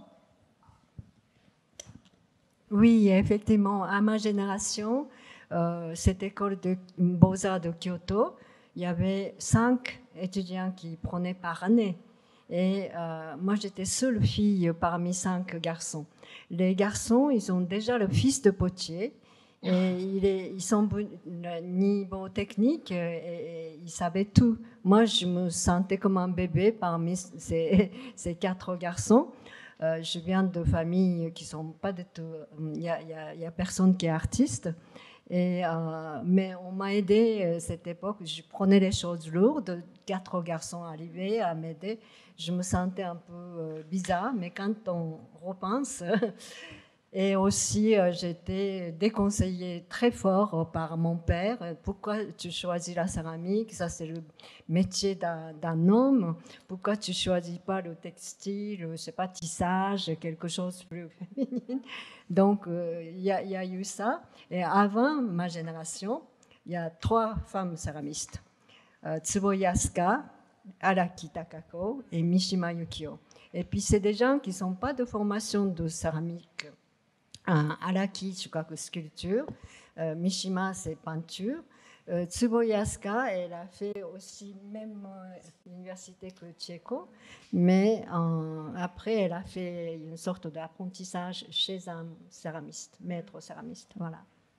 Oui, effectivement, à ma génération, euh, cette école de Beaux-Arts de Kyoto, il y avait cinq étudiants qui prenaient par année. Et euh, moi, j'étais seule fille parmi cinq garçons. Les garçons, ils ont déjà le fils de potier. Et il est, ils sont le niveau technique et, et ils savaient tout. Moi, je me sentais comme un bébé parmi ces, ces quatre garçons. Euh, je viens de familles qui sont pas du tout. Il y a, il y a, il y a personne qui est artiste. Et, euh, mais on m'a aidé à cette époque. Je prenais les choses lourdes. Quatre garçons arrivaient à m'aider. Je me sentais un peu euh, bizarre, mais quand on repense, et aussi euh, j'étais déconseillée très fort par mon père. Pourquoi tu choisis la céramique? Ça, c'est le métier d'un, d'un homme. Pourquoi tu choisis pas le textile, je sais pas, tissage, quelque chose de plus féminin? Donc, il euh, y, y a eu ça. Et avant ma génération, il y a trois femmes céramistes. Euh, Tsuboya Asuka, Araki Takako et Mishima Yukio. Et puis, c'est des gens qui ne sont pas de formation de céramique. Euh, Araki, je crois que sculpture. Euh, Mishima, c'est peinture. Euh, Tsuboya Asuka, elle a fait aussi même euh, l'université que Tchéko, mais euh, après, elle a fait une sorte d'apprentissage chez un céramiste, maître céramiste. Voilà.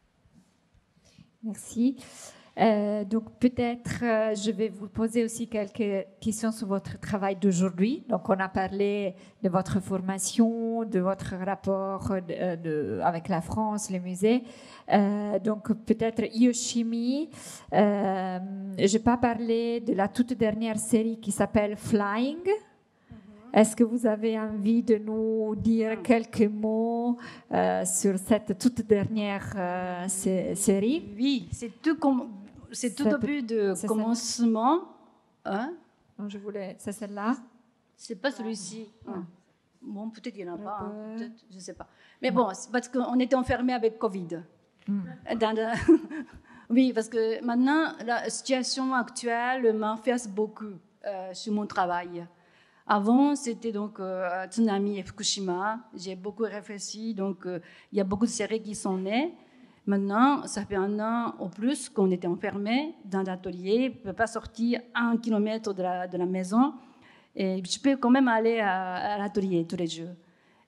Merci. Euh, donc peut-être euh, je vais vous poser aussi quelques questions sur votre travail d'aujourd'hui. Donc on a parlé de votre formation, de votre rapport de, de, avec la France, les musées. Euh, donc peut-être Yoshimi. Euh, je n'ai pas parlé de la toute dernière série qui s'appelle Flying. Est-ce que vous avez envie de nous dire quelques mots euh, sur cette toute dernière euh, c- série? Oui, c'est tout, com- c'est tout au début de commencement. Hein? Non, je voulais... C'est celle-là? C'est pas celui-ci. Ah. Bon, peut-être qu'il n'y en a Le pas. Hein. peu... Peut-être, je ne sais pas. Mais bon, c'est parce qu'on était enfermés avec Covid. Mm. Dans le... oui, parce que maintenant, la situation actuelle m'influence beaucoup euh, sur mon travail. Avant, c'était donc euh, Tsunami et Fukushima. J'ai beaucoup réfléchi, donc euh, il y a beaucoup de séries qui sont nées. Maintenant, ça fait un an ou plus qu'on était enfermés dans l'atelier. Je ne peux pas sortir un kilomètre de la, de la maison. Et je peux quand même aller à, à l'atelier tous les jours.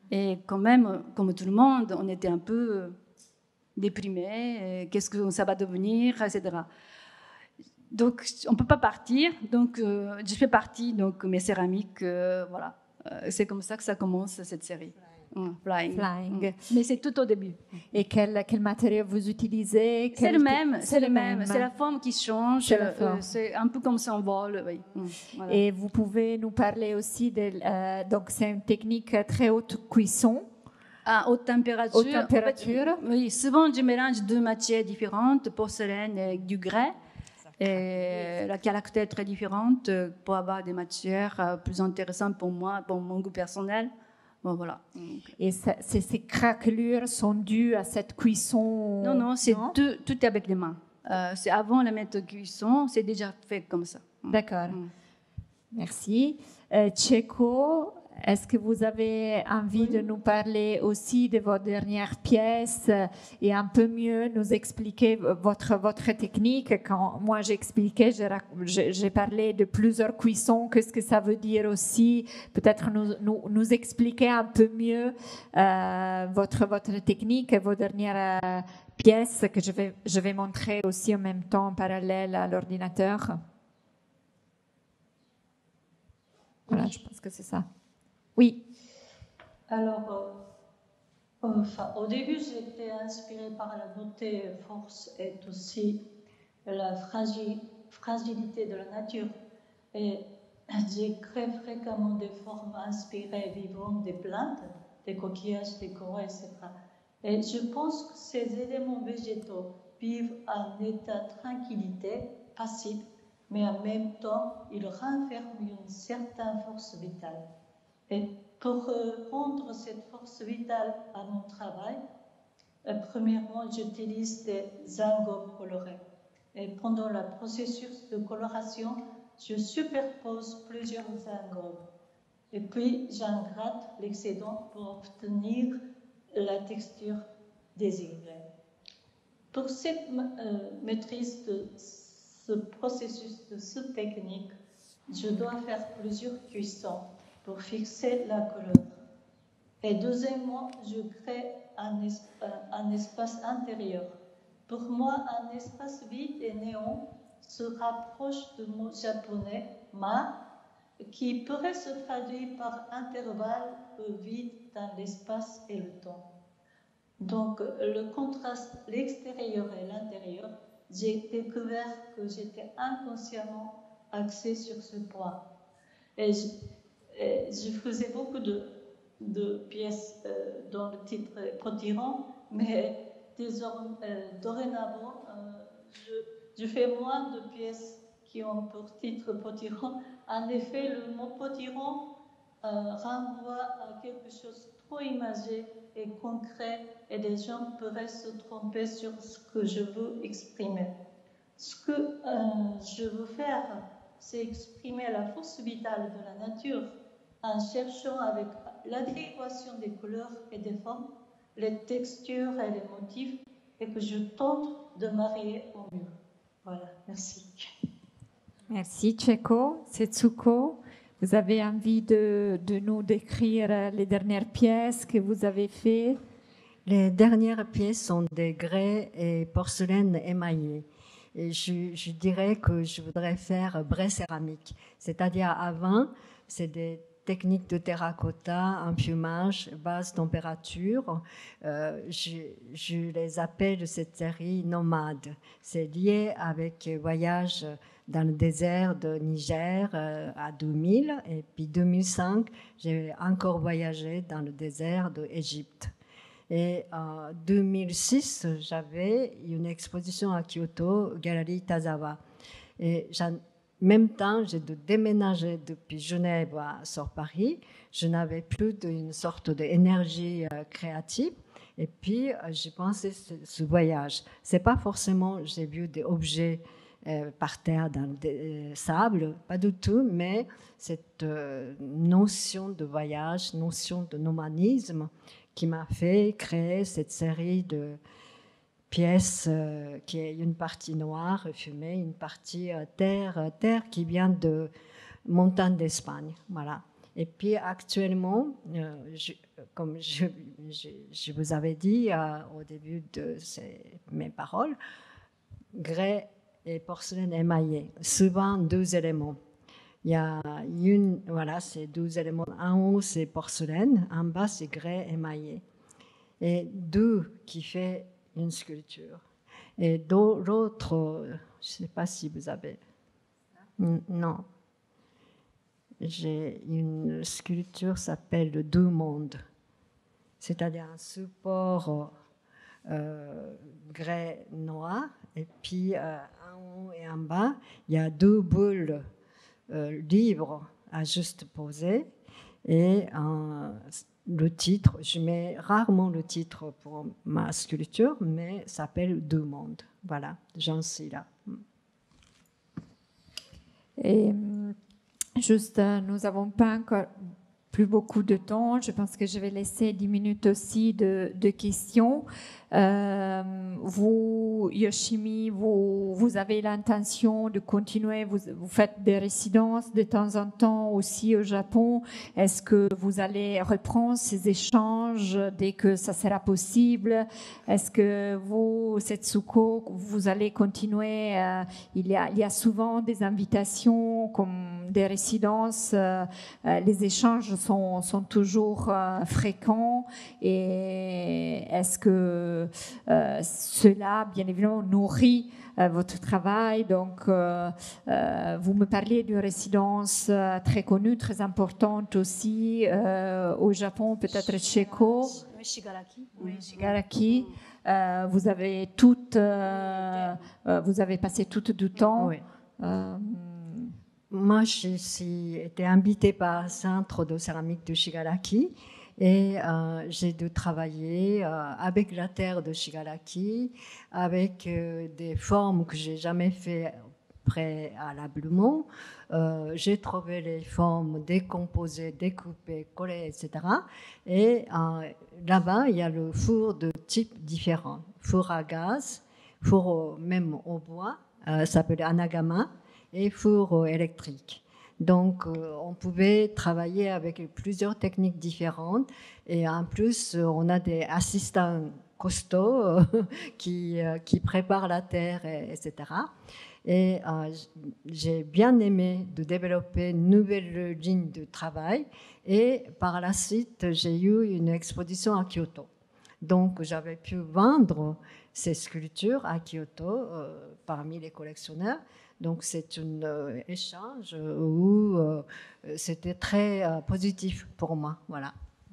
Et quand même, comme tout le monde, on était un peu déprimés. Qu'est-ce que ça va devenir, et cetera. Donc, on ne peut pas partir. Donc, euh, je fais partie donc mes céramiques. Euh, voilà, euh, c'est comme ça que ça commence cette série. Mm, flying. Flying. Mm. Mais c'est tout au début. Et quel, quel matériau vous utilisez? C'est le même, c'est c'est le le même. même. C'est la forme qui change. C'est la euh, forme. C'est un peu comme ça en vol. Oui. Mm, voilà. Et vous pouvez nous parler aussi de, euh, donc c'est une technique très haute cuisson. À haute température. Haute température. En fait, oui, souvent je mélange deux matières différentes, porcelaine et du grès. Et la caractère très différente pour avoir des matières plus intéressantes pour moi, pour mon goût personnel. Bon, voilà. Et ça, ces, ces craquelures sont dues à cette cuisson? Non, non, c'est tout, tout avec les mains. Euh, c'est avant la mettre en cuisson, c'est déjà fait comme ça. D'accord. Mm. Merci. Euh, Tchéco, est-ce que vous avez envie oui. de nous parler aussi de votre dernière pièce et un peu mieux nous expliquer votre, votre technique? Quand moi j'expliquais, j'ai, j'ai parlé de plusieurs cuissons, qu'est-ce que ça veut dire aussi? Peut-être nous, nous, nous expliquer un peu mieux euh, votre, votre technique et vos dernières euh, pièces que je vais, je vais montrer aussi en même temps en parallèle à l'ordinateur. Voilà, je pense que c'est ça. Oui. Alors, euh, enfin, au début, j'étais inspirée par la beauté, force et aussi la fragile, fragilité de la nature. Et j'ai créé fréquemment des formes inspirées, vivantes des plantes, des coquillages, des coraux, et cetera. Et je pense que ces éléments végétaux vivent en état de tranquillité, passive, mais en même temps, ils renferment une certaine force vitale. Et pour euh, rendre cette force vitale à mon travail, euh, premièrement, j'utilise des ingommes colorés. Et pendant le processus de coloration, je superpose plusieurs ingommes. Et puis, j'en gratte l'excédent pour obtenir la texture désirée. Pour cette euh, maîtrise de ce processus, de cette technique, je dois faire plusieurs cuissons pour fixer la couleur. Et deuxièmement, je crée un, esp- un espace intérieur. Pour moi, un espace vide et néant se rapproche du mot japonais ma, qui pourrait se traduire par intervalle vide dans l'espace et le temps. Donc, le contraste, l'extérieur et l'intérieur, j'ai découvert que j'étais inconsciemment axée sur ce point. Et je, et je faisais beaucoup de, de pièces euh, dont le titre est potiron, mais désormais, euh, dorénavant, euh, je, je fais moins de pièces qui ont pour titre potiron. En effet, le mot potiron euh, renvoie à quelque chose de trop imagé et concret, et les gens pourraient se tromper sur ce que je veux exprimer. Ce que euh, je veux faire, c'est exprimer la force vitale de la nature en cherchant avec l'adéquation des couleurs et des formes, les textures et les motifs, et que je tente de marier au mieux. Voilà, merci. Merci Tchéco. Setsuko, vous avez envie de, de nous décrire les dernières pièces que vous avez faites? Les dernières pièces sont des grès et porcelaine émaillée. Et je, je dirais que je voudrais faire brais céramique. C'est-à-dire avant, c'est des techniques de terracotta, enfumage, basse température. Euh, je, je les appelle cette série nomade. C'est lié avec voyage dans le désert de Niger euh, à deux mille. Et puis deux mille cinq, j'ai encore voyagé dans le désert d'Égypte. Et en deux mille six, j'avais une exposition à Kyoto, Galerie Tazawa. Et en même temps, j'ai dû déménager depuis Genève sur Paris. Je n'avais plus d'une sorte d'énergie créative. Et puis, j'ai pensé ce, ce voyage. C'est pas forcément, j'ai vu des objets euh, par terre dans le euh, sable, pas du tout, mais cette euh, notion de voyage, notion de nomadisme, qui m'a fait créer cette série de pièces euh, qui est une partie noire fumée, une partie euh, terre, terre qui vient de montagne d'Espagne, voilà. Et puis actuellement, euh, je, comme je, je, je vous avais dit euh, au début de ces, mes paroles, grès et porcelaine émaillée, souvent deux éléments. Il y a une, voilà, c'est deux éléments. En haut, c'est porcelaine, en bas, c'est grès émaillé. Et deux qui fait une sculpture. Et l'autre, je ne sais pas si vous avez. Non. J'ai une sculpture qui s'appelle le Deux Mondes. C'est-à-dire un support euh, grès noir. Et puis, euh, en haut et en bas, il y a deux boules euh, libres à juste poser. Et euh, le titre, je mets rarement le titre pour ma sculpture, mais ça s'appelle Deux Mondes. Voilà, j'en suis là. Et juste, nous n'avons pas encore plus beaucoup de temps. Je pense que je vais laisser dix minutes aussi de, de questions. Euh, vous, Yoshimi, vous, vous avez l'intention de continuer, vous, vous faites des résidences de temps en temps aussi au Japon. Est-ce que vous allez reprendre ces échanges dès que ça sera possible? Est-ce que vous, Setsuko, vous allez continuer? euh, il, y a, il y a souvent des invitations comme des résidences. Euh, les échanges sont, sont toujours euh, fréquents. Et est-ce que Euh, cela, bien évidemment, nourrit euh, votre travail. Donc, euh, euh, vous me parlez d'une résidence euh, très connue, très importante aussi euh, au Japon, peut-être Sheko. Shigaraki. Oui, Shigaraki. Euh, vous avez toutes, euh, euh, vous avez passé tout du temps. Oui. Euh, Moi, j'ai été invitée par un centre de céramique de Shigaraki. Et euh, j'ai dû travailler euh, avec la terre de Shigaraki, avec euh, des formes que j'ai jamais fait préalablement. Euh, j'ai trouvé les formes décomposées, découpées, collées, et cetera. Et euh, là-bas, il y a le four de types différents. Four à gaz, four même au bois, euh, ça s'appelle anagama, et four électrique. Donc, euh, on pouvait travailler avec plusieurs techniques différentes. Et en plus, on a des assistants costauds euh, qui, euh, qui préparent la terre, et, etc. Et euh, j'ai bien aimé de développer une nouvelle ligne de travail. Et par la suite, j'ai eu une exposition à Kyoto. Donc, j'avais pu vendre ces sculptures à Kyoto euh, parmi les collectionneurs. Donc, c'est un euh, échange où euh, c'était très euh, positif pour moi. Voilà.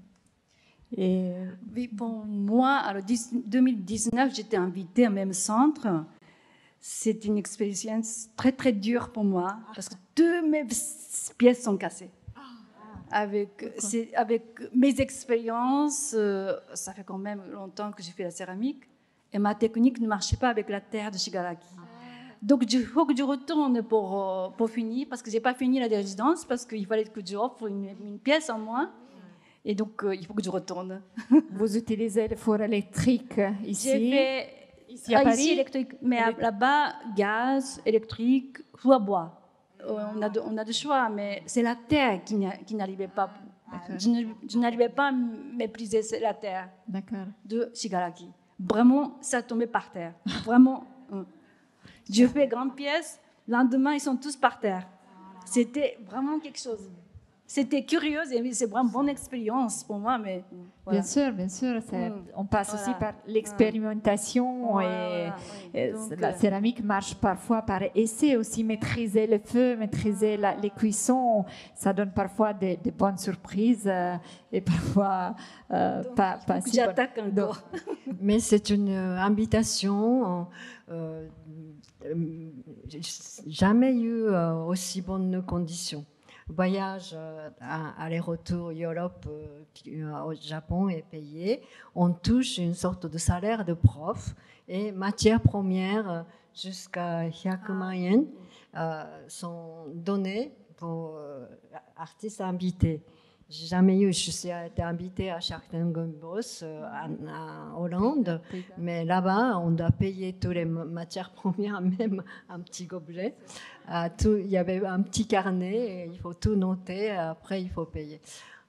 Et oui, pour moi, alors deux mille dix-neuf, j'étais invitée au même centre. C'est une expérience très, très dure pour moi parce que toutes mes pièces sont cassées. Avec, c'est, avec mes expériences, euh, ça fait quand même longtemps que j'ai fait la céramique et ma technique ne marchait pas avec la terre de Shigaraki. Donc, il faut que je retourne pour, pour finir, parce que je n'ai pas fini la résidence, parce qu'il fallait que j'offre une, une pièce en moins. Et donc, euh, il faut que je retourne. Vous utilisez le four électrique ici? J'ai fait ici à ah, Paris? Ici, électrique, mais Élect- là-bas, gaz, électrique, four à bois. Euh, on, a de, on a des choix, mais c'est la terre qui, qui n'arrivait pas. Je, ne, je n'arrivais pas à mépriser la terre D'accord. de Shigaraki. Vraiment, ça tombait par terre. Vraiment. Je fais grande pièce, le lendemain, ils sont tous par terre. C'était vraiment quelque chose. C'était curieux et c'est vraiment une bonne expérience pour moi. Mais, voilà. Bien sûr, bien sûr. Mm. On passe voilà. aussi par l'expérimentation. Voilà, et, voilà, oui. et Donc, la céramique marche parfois par essai aussi. Maîtriser le feu, maîtriser la, les cuissons, ça donne parfois des, des bonnes surprises euh, et parfois euh, Donc, pas, pas si j'attaque bonnes. encore. Mais c'est une invitation. Euh, euh, jamais eu euh, aussi bonnes conditions. Voyage euh, aller-retour Europe euh, au Japon est payé. On touche une sorte de salaire de prof et matières premières jusqu'à hyakuman yen euh, sont données pour euh, artistes invités. J'ai jamais eu, je suis été invitée à Schachtengrenbos euh, en, en Hollande, mais là-bas, on doit payer toutes les matières premières, même un petit gobelet. Euh, tout, il y avait un petit carnet, et il faut tout noter, après il faut payer.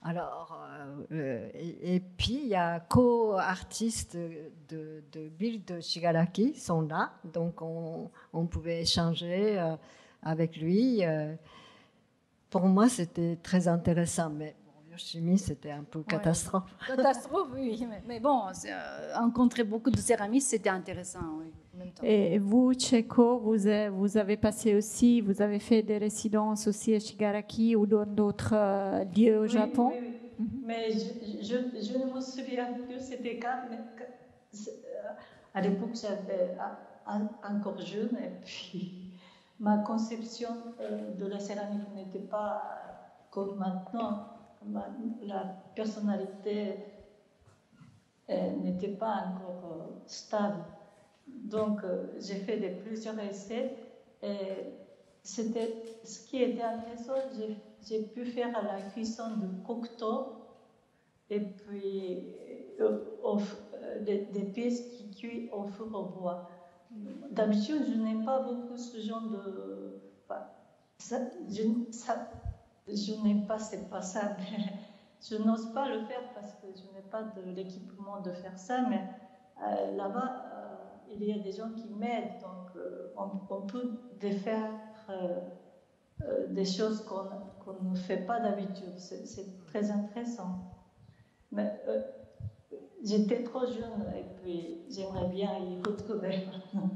Alors, euh, et, et puis il y a co-artistes de, de Bill de Shigaraki sont là, donc on, on pouvait échanger euh, avec lui. Euh, pour moi, c'était très intéressant, mais bon, Yoshimi, c'était un peu catastrophe. Ouais, catastrophe, oui, mais, mais bon, euh, rencontrer beaucoup de céramistes, c'était intéressant, oui. En même temps. Et vous, Cheko, vous avez, vous avez passé aussi, vous avez fait des résidences aussi à Shigaraki ou dans d'autres euh, lieux au oui, Japon? Oui, oui. Mm-hmm. Mais je, je, je ne me souviens plus, c'était quand, mais, à l'époque, j'étais encore jeune, et puis ma conception de la céramique n'était pas comme maintenant. Ma, la personnalité n'était pas encore stable. Donc, euh, j'ai fait de plusieurs essais et c'était, ce qui était intéressant, j'ai, j'ai pu faire la cuisson de Cocteau et puis euh, au, euh, des, des pièces qui cuisent au four au bois. D'habitude, je n'ai pas beaucoup ce genre de... Enfin, ça, je, ça, je n'ai pas, c'est pas ça, mais je n'ose pas le faire parce que je n'ai pas de l'équipement de faire ça, mais euh, là-bas, il y a des gens qui m'aident, donc euh, on, on peut faire euh, euh, des choses qu'on, qu'on ne fait pas d'habitude. C'est, c'est très intéressant. Mais euh, j'étais trop jeune et puis j'aimerais bien y retrouver,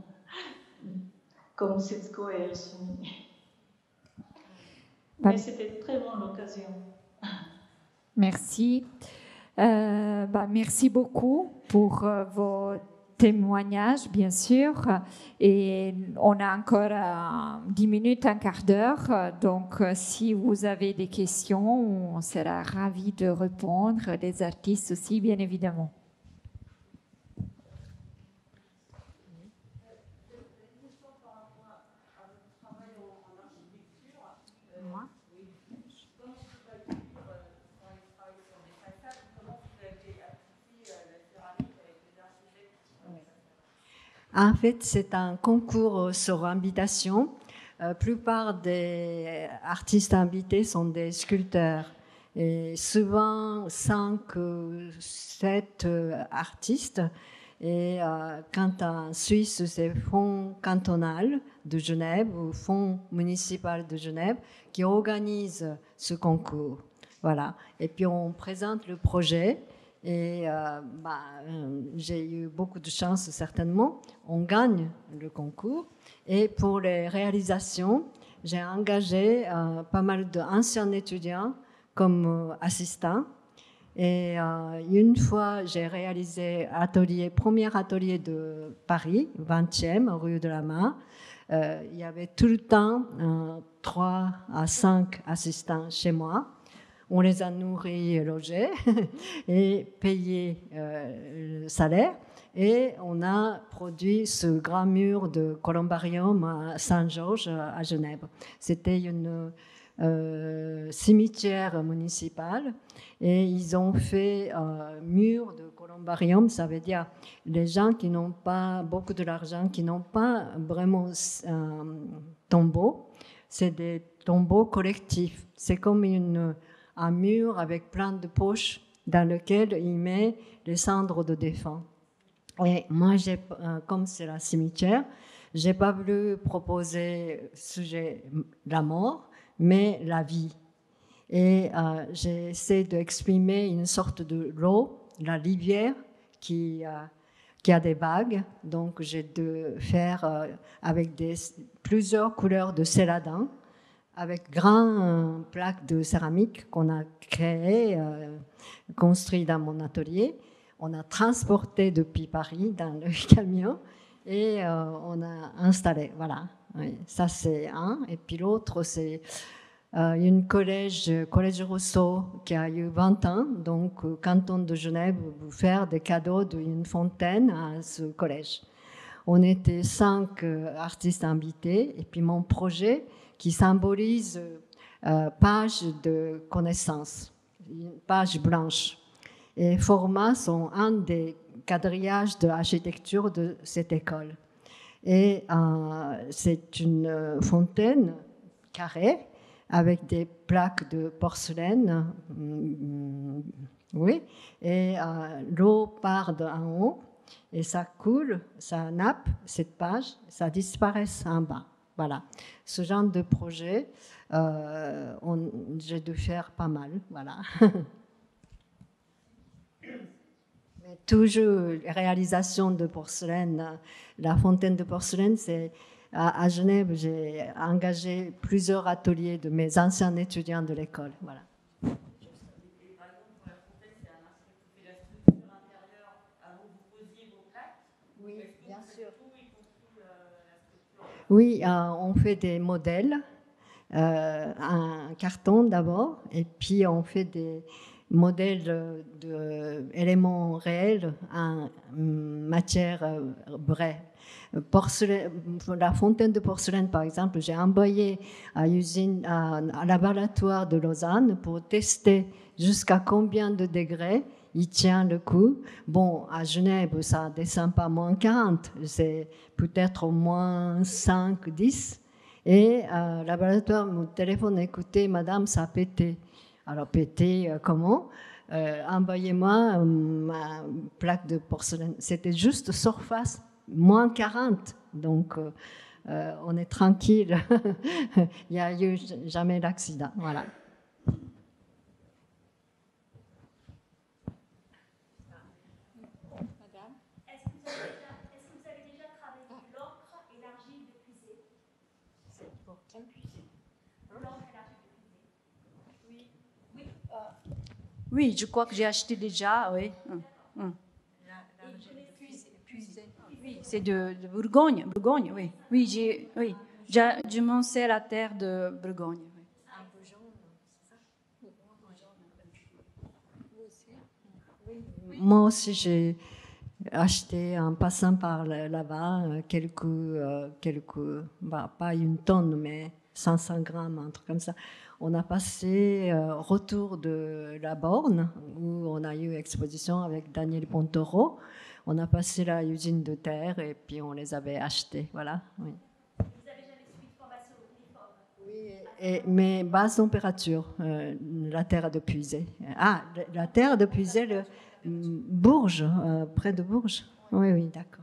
comme Setsuko et Yoshimi. Mais c'était très bonne l'occasion. Merci. Euh, bah, merci beaucoup pour euh, vos témoignages, bien sûr. Et on a encore euh, dix minutes, un quart d'heure. Donc, euh, si vous avez des questions, on sera ravis de répondre. Les artistes aussi, bien évidemment. En fait, c'est un concours sur invitation. La plupart des artistes invités sont des sculpteurs. Et souvent, cinq, sept artistes. Et euh, quand en Suisse, c'est le Fonds cantonal de Genève ou Fonds municipal de Genève qui organise ce concours. Voilà. Et puis, on présente le projet. Et euh, bah, euh, j'ai eu beaucoup de chance, certainement. On gagne le concours. Et pour les réalisations, j'ai engagé euh, pas mal d'anciens étudiants comme euh, assistants. Et euh, une fois, j'ai réalisé atelier, premier atelier de Paris, vingtième, rue de la Mare. Euh, il y avait tout le temps euh, trois à cinq assistants chez moi. On les a nourris et logés et payés euh, le salaire. Et on a produit ce grand mur de columbarium à Saint-Georges, à Genève. C'était une euh, cimetière municipal. Et ils ont fait un mur de columbarium, ça veut dire les gens qui n'ont pas beaucoup de l'argent, qui n'ont pas vraiment un tombeau, c'est des tombeaux collectifs. C'est comme une... un mur avec plein de poches dans lequel il met les cendres de défunts. Et moi, j'ai, comme c'est la cimetière, j'ai pas voulu proposer le sujet la mort, mais la vie. Et euh, j'ai essayé d'exprimer une sorte de l'eau, la rivière qui, euh, qui a des vagues. Donc, j'ai dû faire euh, avec des, plusieurs couleurs de céladon, avec grand euh, plaques de céramique qu'on a créées, euh, construites dans mon atelier. On a transporté depuis Paris dans le camion et euh, on a installé. Voilà, oui, ça c'est un. Et puis l'autre, c'est euh, une collège, collège Rousseau, qui a eu vingt ans. Donc, le canton de Genève vous faire des cadeaux d'une fontaine à ce collège. On était cinq euh, artistes invités. Et puis mon projet, qui symbolise euh, page de connaissance, une page blanche. Et les formats sont un des quadrillages de l'architecture de cette école. Et euh, c'est une fontaine carrée avec des plaques de porcelaine, mm, oui, et euh, l'eau part d'en haut et ça coule, ça nappe cette page, ça disparaît en bas. Voilà, ce genre de projet, euh, on, j'ai dû faire pas mal, voilà. Mais toujours réalisation de porcelaine, la fontaine de porcelaine, c'est à, à Genève, j'ai engagé plusieurs ateliers de mes anciens étudiants de l'école, voilà. Oui, euh, on fait des modèles, euh, un carton d'abord, et puis on fait des modèles d'éléments réels en matière vraie. Porcelaine, la fontaine de porcelaine, par exemple, j'ai envoyé à l'usine, à, à laboratoire de Lausanne pour tester jusqu'à combien de degrés il tient le coup. Bon, à Genève, ça ne descend pas moins quarante, c'est peut-être au moins cinq, dix. Et euh, le laboratoire me téléphone, écoutez, madame, ça a pété. Alors, pété, euh, comment euh, envoyez-moi euh, ma plaque de porcelaine. C'était juste surface, moins quarante. Donc, euh, euh, on est tranquille. Il n'y a eu jamais d'accident. Voilà. Oui, je crois que j'ai acheté déjà, oui. Hum, hum. Oui, c'est de, de Bourgogne, Bourgogne, oui. Oui, j'ai, oui. Je, je m'en sers la terre de Bourgogne. Oui. Moi aussi, j'ai acheté en passant par là-bas quelques, quelques bah, pas une tonne, mais cinq cents grammes, un truc comme ça. On a passé euh, retour de la Borne, où on a eu exposition avec Daniel Pontoro. On a passé la usine de terre et puis on les avait achetés. Voilà. Oui. Vous n'avez jamais suivi de formation uniforme? Oui, et, mais basse température, euh, la terre de Puisay. Ah, la terre de Puisay, le Bourges, euh, près de Bourges. Oui, oui, d'accord.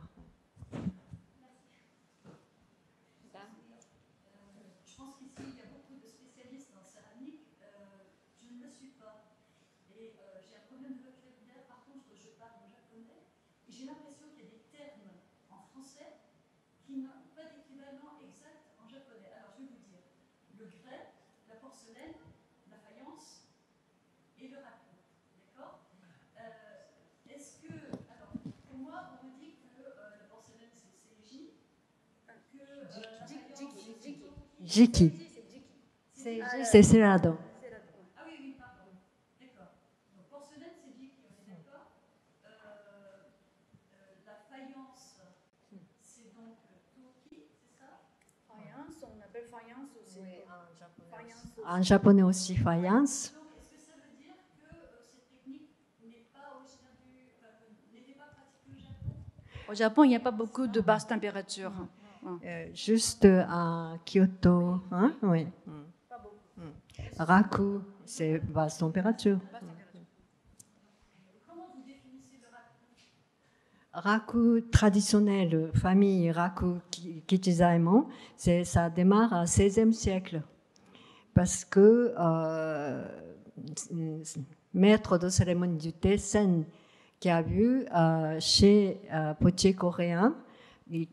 Jiki. C'est Cérado. Ah oui, oui, pardon. D'accord. Donc, porcelaine, c'est Jiki, on est d'accord. Euh, euh, la faïence, c'est donc Toki, c'est ça? Faïence, on appelle faïence aussi. Oui, en japonais. Faïence. En japonais aussi, faïence. Donc, est-ce que ça veut dire que euh, cette technique n'est pas originaire du, enfin, n'était pas pratiquée au Japon? Au Japon, il n'y a pas beaucoup de basse température. Mmh. Euh, juste à Kyoto, hein? Oui. Mmh. Mmh. Raku, c'est basse température. Comment vous définissez le raku? Raku traditionnel, famille Raku Kichizaemon, c'est, ça démarre au seizième siècle. Parce que euh, maître de cérémonie du thé, Sen, qui a vu euh, chez euh, potier coréen, il,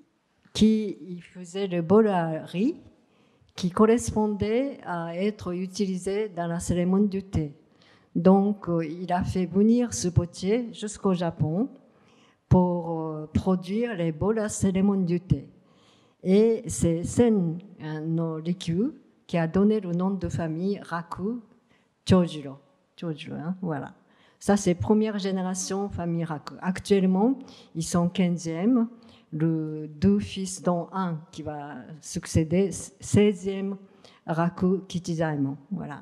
qui faisait le bol à riz qui correspondait à être utilisé dans la cérémonie du thé. Donc, euh, il a fait venir ce potier jusqu'au Japon pour euh, produire les bols à la cérémonie du thé. Et c'est Sen no Rikyu qui a donné le nom de famille Raku Chojiro. Chojiro, hein, voilà. Ça, c'est première génération famille Raku. Actuellement, ils sont quinzième. Le deux fils, dont un qui va succéder, seizième Raku Kichizaemon. Voilà.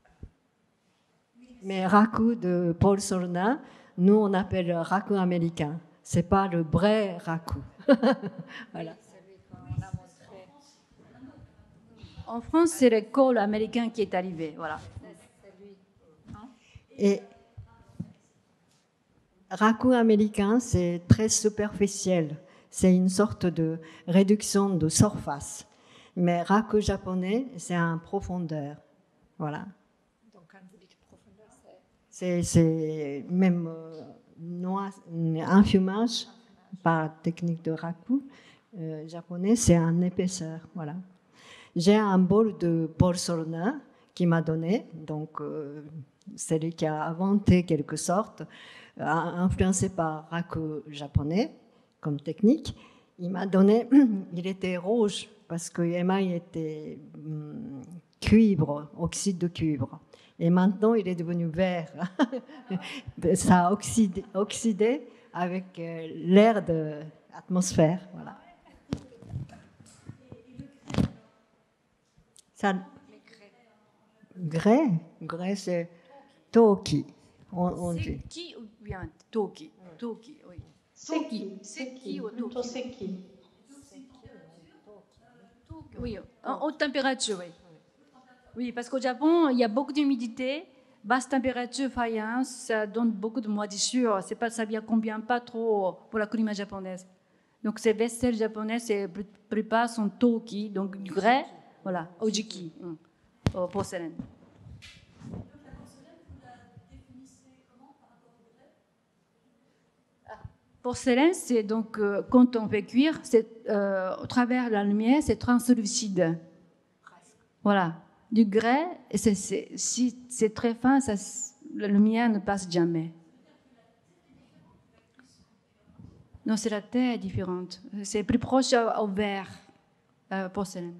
Mais Raku de Paul Sorna, nous on appelle Raku américain. C'est pas le vrai Raku. Voilà. En France, c'est l'école américaine qui est arrivée. Voilà. Et raku américain, c'est très superficiel. C'est une sorte de réduction de surface. Mais raku japonais, c'est en profondeur. Voilà. Donc, quand vous dites profondeur, c'est... C'est, c'est même euh, noix, un fumage par technique de raku euh, japonais, c'est en épaisseur. Voilà. J'ai un bol de Paul Solner qui m'a donné, donc euh, c'est lui qui a inventé quelque sorte, euh, influencé par raku japonais comme technique. Il m'a donné, il était rouge parce que l'émail était hum, cuivre, oxyde de cuivre. Et maintenant, il est devenu vert. Ça a oxydé, oxydé avec euh, l'air de l'atmosphère. Voilà. Ça, grès, grès, c'est toki. On, on dit. Seki ou bien toki. Toki, oui. Seki, Seki ou plutôt toki. seki. Oui, en haute température, oui. Oui, parce qu'au Japon, il y a beaucoup d'humidité, basse température, faïence, ça donne beaucoup de moisissure. C'est pas, ça ne convient pas trop pour la climat japonaise. Donc, ces vaisselles japonaises, la plupart sont toki, donc du grès, voilà, ojiki, hum, au porcelaine. Porcelaine, c'est donc euh, quand on fait cuire, c'est euh, au travers de la lumière, c'est translucide. Voilà, du grès, c'est, c'est, si c'est très fin, ça, la lumière ne passe jamais. Non, c'est la terre différente. C'est plus proche au, au verre, euh, porcelaine.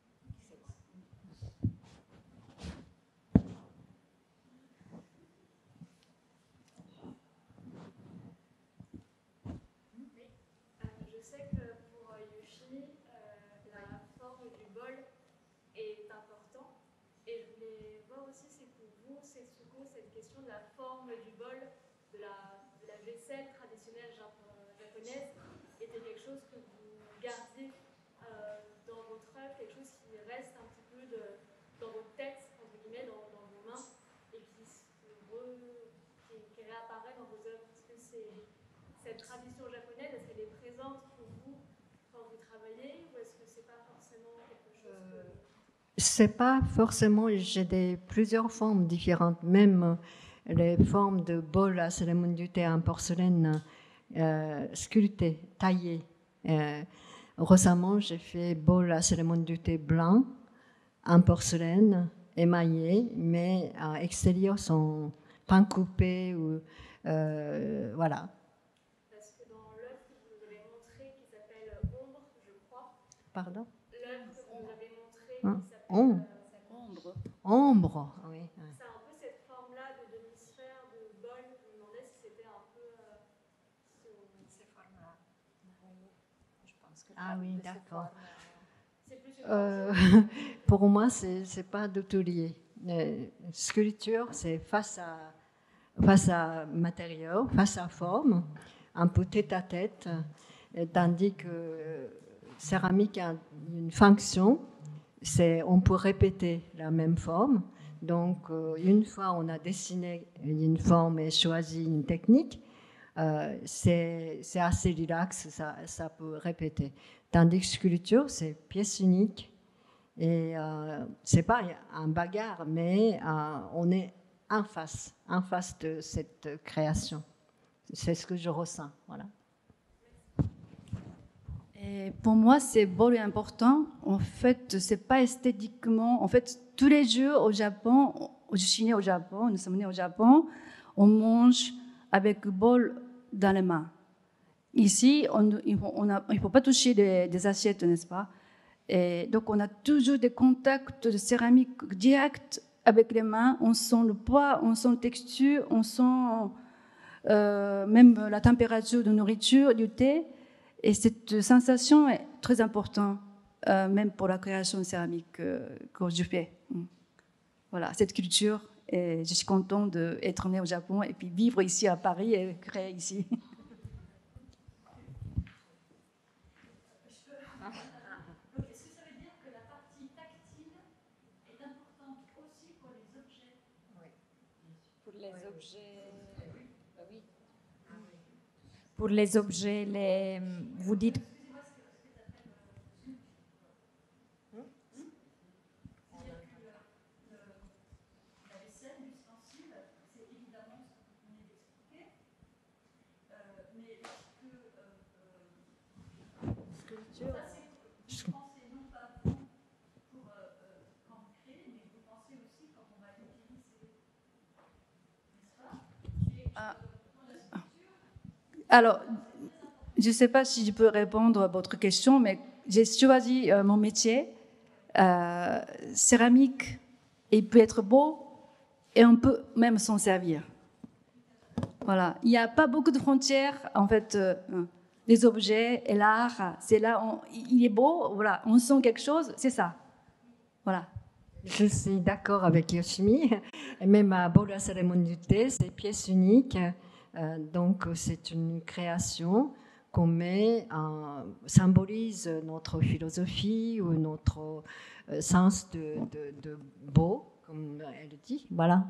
Cette tradition japonaise, est-ce qu'elle est présente pour vous quand vous travaillez ou est-ce que c'est pas forcément quelque chose que... C'est pas forcément, j'ai des, plusieurs formes différentes, même les formes de bol à cérémonie du thé en porcelaine euh, sculptées, taillées. Euh, récemment, j'ai fait bol à cérémonie du thé blanc en porcelaine, émaillé, mais à l'extérieur sont pas coupés ou euh, voilà. Pardon? L'œuvre que vous nous avez montrée, Hein? qui s'appelle Ombre. euh, Ombre. Ombre, oui. oui. C'est un peu cette forme-là de demi-sphère, de bol. Je me demandais si c'était un peu euh, ce... Ces formes-là. Je pense que Ah oui, d'accord. C'est plus une Euh, pour moi, c'est c'est pas du tout lié. Euh, sculpture, c'est face à face à matériau, face à forme, un peu tête à tête, euh, tandis que céramique a une fonction, c'est on peut répéter la même forme. Donc, euh, une fois on a dessiné une forme et choisi une technique, euh, c'est c'est assez relax, ça, ça peut répéter. Tandis que sculpture, c'est pièce unique et euh, c'est pas un bagarre, mais euh, on est en face, en face de cette création. C'est ce que je ressens, voilà. Et pour moi, c'est bol est important. En fait, c'est pas esthétiquement. En fait, tous les jours au Japon, je suis née au Japon, nous sommes nés au Japon, on mange avec bol dans les mains. Ici, on, il ne faut pas toucher des, des assiettes, n'est-ce pas? Et donc, on a toujours des contacts de céramique directs avec les mains. On sent le poids, on sent la texture, on sent euh, même la température de nourriture, du thé. Et cette sensation est très importante, euh, même pour la création de céramique euh, que je fais. Voilà, cette culture. Et je suis contente d'être née au Japon et puis vivre ici à Paris et créer ici. Est-ce que ça veut dire que la partie tactile les objets. Bah oui. Pour les objets, les, vous dites. Alors, je ne sais pas si je peux répondre à votre question, mais j'ai choisi euh, mon métier. Euh, céramique, il peut être beau et on peut même s'en servir. Voilà, il n'y a pas beaucoup de frontières, en fait, euh, les objets et l'art, c'est là, on, il est beau, voilà, on sent quelque chose, c'est ça. Voilà. Je suis d'accord avec Yoshimi. Même à Beau la cérémonie du thé, c'est pièce unique. Euh, donc, c'est une création qu'on met, en, symbolise notre philosophie ou notre euh, sens de, de, de beau, comme elle dit. Voilà.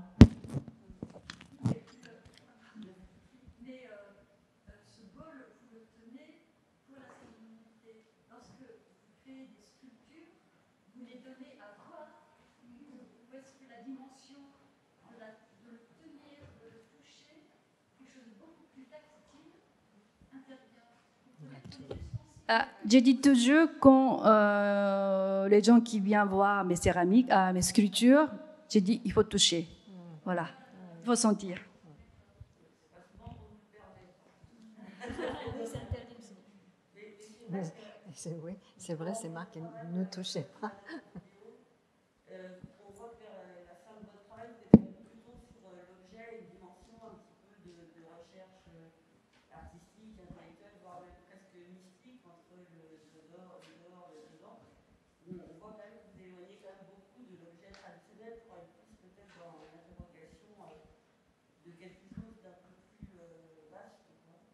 Mais euh, ce bol, vous le tenez pour la cérémonie du thé. Lorsque vous créez des sculptures, vous les donnez à voir. Où est-ce que la dimension de, la, de le tenir, de le toucher, quelque chose de beaucoup plus tactile, intervient. Ah, j'ai dit toujours quand euh, les gens qui viennent voir mes céramiques, ah, mes sculptures, j'ai dit il faut toucher. Voilà, il faut sentir. C'est, oui, c'est vrai, c'est marqué, ne touchez pas. On voit que la fin de votre travail, vous êtes plutôt sur l'objet, une dimension un petit peu de, de recherche artistique, intellectuelle, voire même presque mystique entre le dehors, le dehors et le dedans. On voit quand même que vous éloignez quand même beaucoup de l'objet traditionnel pour être plus peut-être dans l'interrogation de quelque chose d'un peu plus vaste.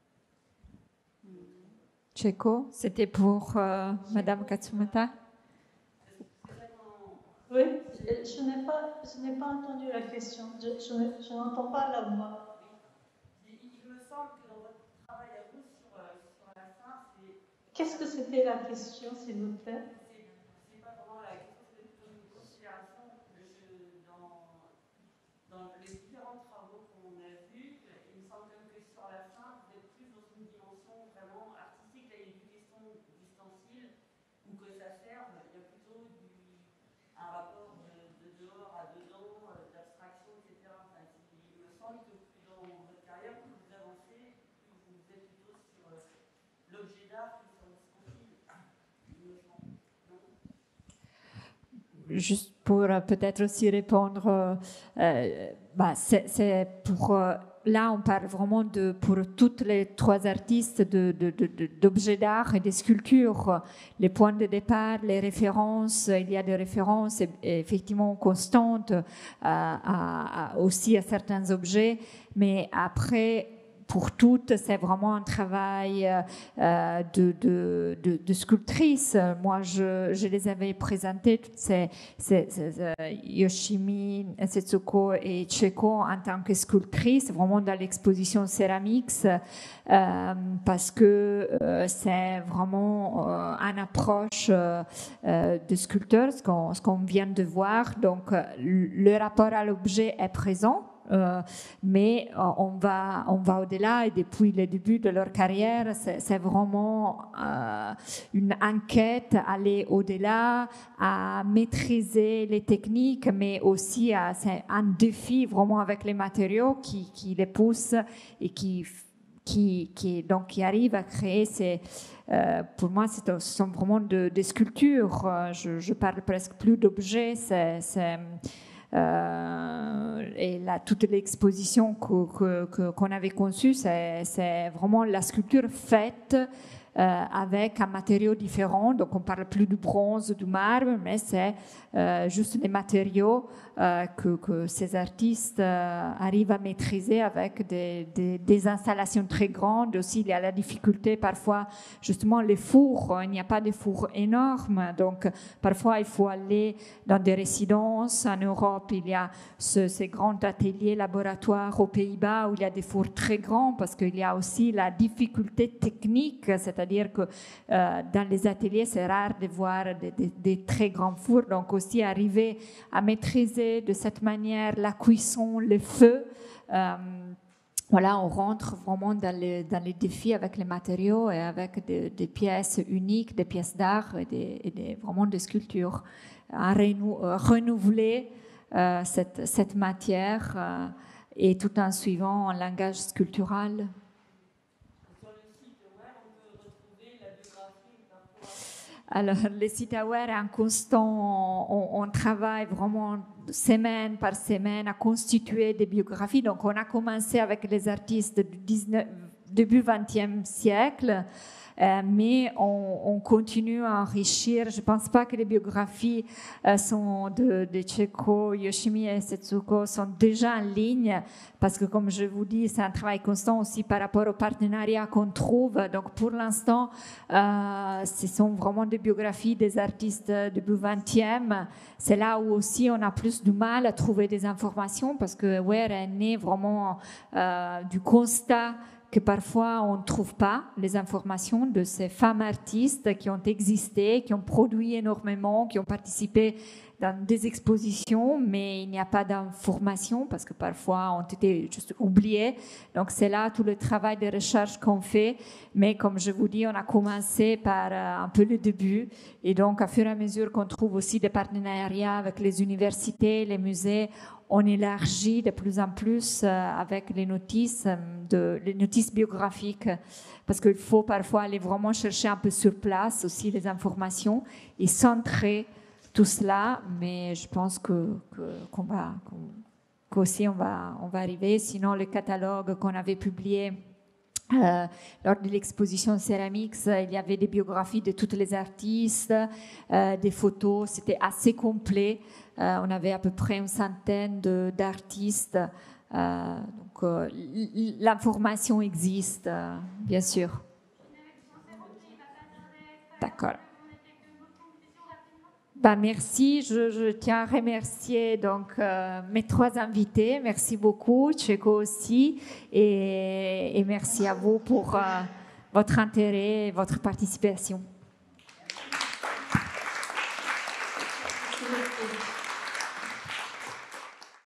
Cheko, c'était pour euh, Madame Katsumata. Oui, je n'ai pas, je n'ai pas entendu la question. Je, je, je n'entends pas la voix. Il me semble que dans votre travail à vous sur, sur la fin, c'est... Qu'est-ce que c'était la question, s'il vous plaît? C'est pas vraiment la question, c'est plutôt une considération de, dans, dans les différents travaux qu'on a vus. Il me semble même que sur la fin, vous êtes plus dans une dimension vraiment artistique. Là, il y a une question d'ustensile ou que ça serve. Il y a plutôt du, un rapport de, de dehors à dedans, d'abstraction, et cetera. Enfin, il me semble que plus dans votre carrière, plus vous avancez, plus vous êtes plutôt sur l'objet d'art que sur l'ustensile. Juste pour euh, peut-être aussi répondre, euh, bah, c'est, c'est pour euh, là on parle vraiment de pour toutes les trois artistes de, de, de, de, d'objets d'art et des sculptures, les points de départ, les références, il y a des références effectivement constantes euh, à, à, aussi à certains objets, mais après pour toutes, c'est vraiment un travail euh, de, de, de, de sculptrice. Moi, je, je les avais présentées, toutes ces, ces, ces euh, Yoshimi, Setsuko et Cheko en tant que sculptrices, vraiment dans l'exposition Ceramics, euh, parce que euh, c'est vraiment euh, une approche euh, de sculpteur, ce qu'on, ce qu'on vient de voir. Donc, le rapport à l'objet est présent. Euh, mais euh, on va on va au-delà et depuis le début de leur carrière c'est, c'est vraiment euh, une enquête aller au-delà, à maîtriser les techniques, mais aussi à, c'est un défi vraiment avec les matériaux qui, qui les poussent et qui qui qui donc qui arrive à créer ces euh, pour moi c'est, ce sont vraiment de, des sculptures. Je, je parle presque plus d'objets, c'est, c'est Euh, et là, toute l'exposition que, que, que, qu'on avait conçue, c'est, c'est vraiment la sculpture faite euh, avec un matériau différent. Donc, on ne parle plus du bronze, du marbre, mais c'est euh, juste des matériaux euh, que, que ces artistes euh, arrivent à maîtriser avec des, des, des installations très grandes. Aussi, il y a la difficulté parfois, justement, les fours. Il n'y a pas de fours énormes. Donc, parfois, il faut aller dans des résidences. En Europe, il y a ce, ces grands ateliers, laboratoires aux Pays-Bas où il y a des fours très grands parce qu'il y a aussi la difficulté technique, c'est-à-dire que euh, dans les ateliers, c'est rare de voir des, des, des très grands fours. Donc, aussi arriver à maîtriser de cette manière la cuisson, le feu. Euh, voilà, on rentre vraiment dans les, dans les défis avec les matériaux et avec des, des pièces uniques, des pièces d'art et, des, et des, vraiment des sculptures. À renou, euh, renouveler euh, cette, cette matière euh, et tout en suivant un langage sculptural. Alors, le site Aware est en constant, on, on travaille vraiment semaine par semaine à constituer des biographies. Donc, on a commencé avec les artistes du dix-neuvième, début vingtième siècle, euh, mais on, on continue à enrichir. Je ne pense pas que les biographies euh, sont de, de Tchéko, Yoshimi et Setsuko sont déjà en ligne, parce que, comme je vous dis, c'est un travail constant aussi par rapport au partenariat qu'on trouve. Donc, pour l'instant, euh, ce sont vraiment des biographies des artistes du vingtième. C'est là où aussi on a plus du mal à trouver des informations, parce que Aware est né vraiment euh, du constat que parfois on ne trouve pas les informations de ces femmes artistes qui ont existé, qui ont produit énormément, qui ont participé dans des expositions, mais il n'y a pas d'informations parce que parfois ont été juste oubliées. Donc c'est là tout le travail de recherche qu'on fait. Mais comme je vous dis, on a commencé par euh, un peu le début. Et donc, à fur et à mesure qu'on trouve aussi des partenariats avec les universités, les musées, on élargit de plus en plus euh, avec les notices, de, les notices biographiques, parce qu'il faut parfois aller vraiment chercher un peu sur place aussi les informations et centrer tout cela. Mais je pense que, que, qu'on va, qu'on, qu'aussi on va, on va arriver. Sinon, le catalogue qu'on avait publié Euh, lors de l'exposition Céramix, il y avait des biographies de tous les artistes, euh, des photos, c'était assez complet. Euh, on avait à peu près une centaine de, d'artistes. Euh, donc, euh, l'information existe, euh, bien sûr. D'accord. Bah, merci. Je, je tiens à remercier donc euh, mes trois invités. Merci beaucoup, Tchéko aussi, et, et merci à vous pour euh, votre intérêt et votre participation.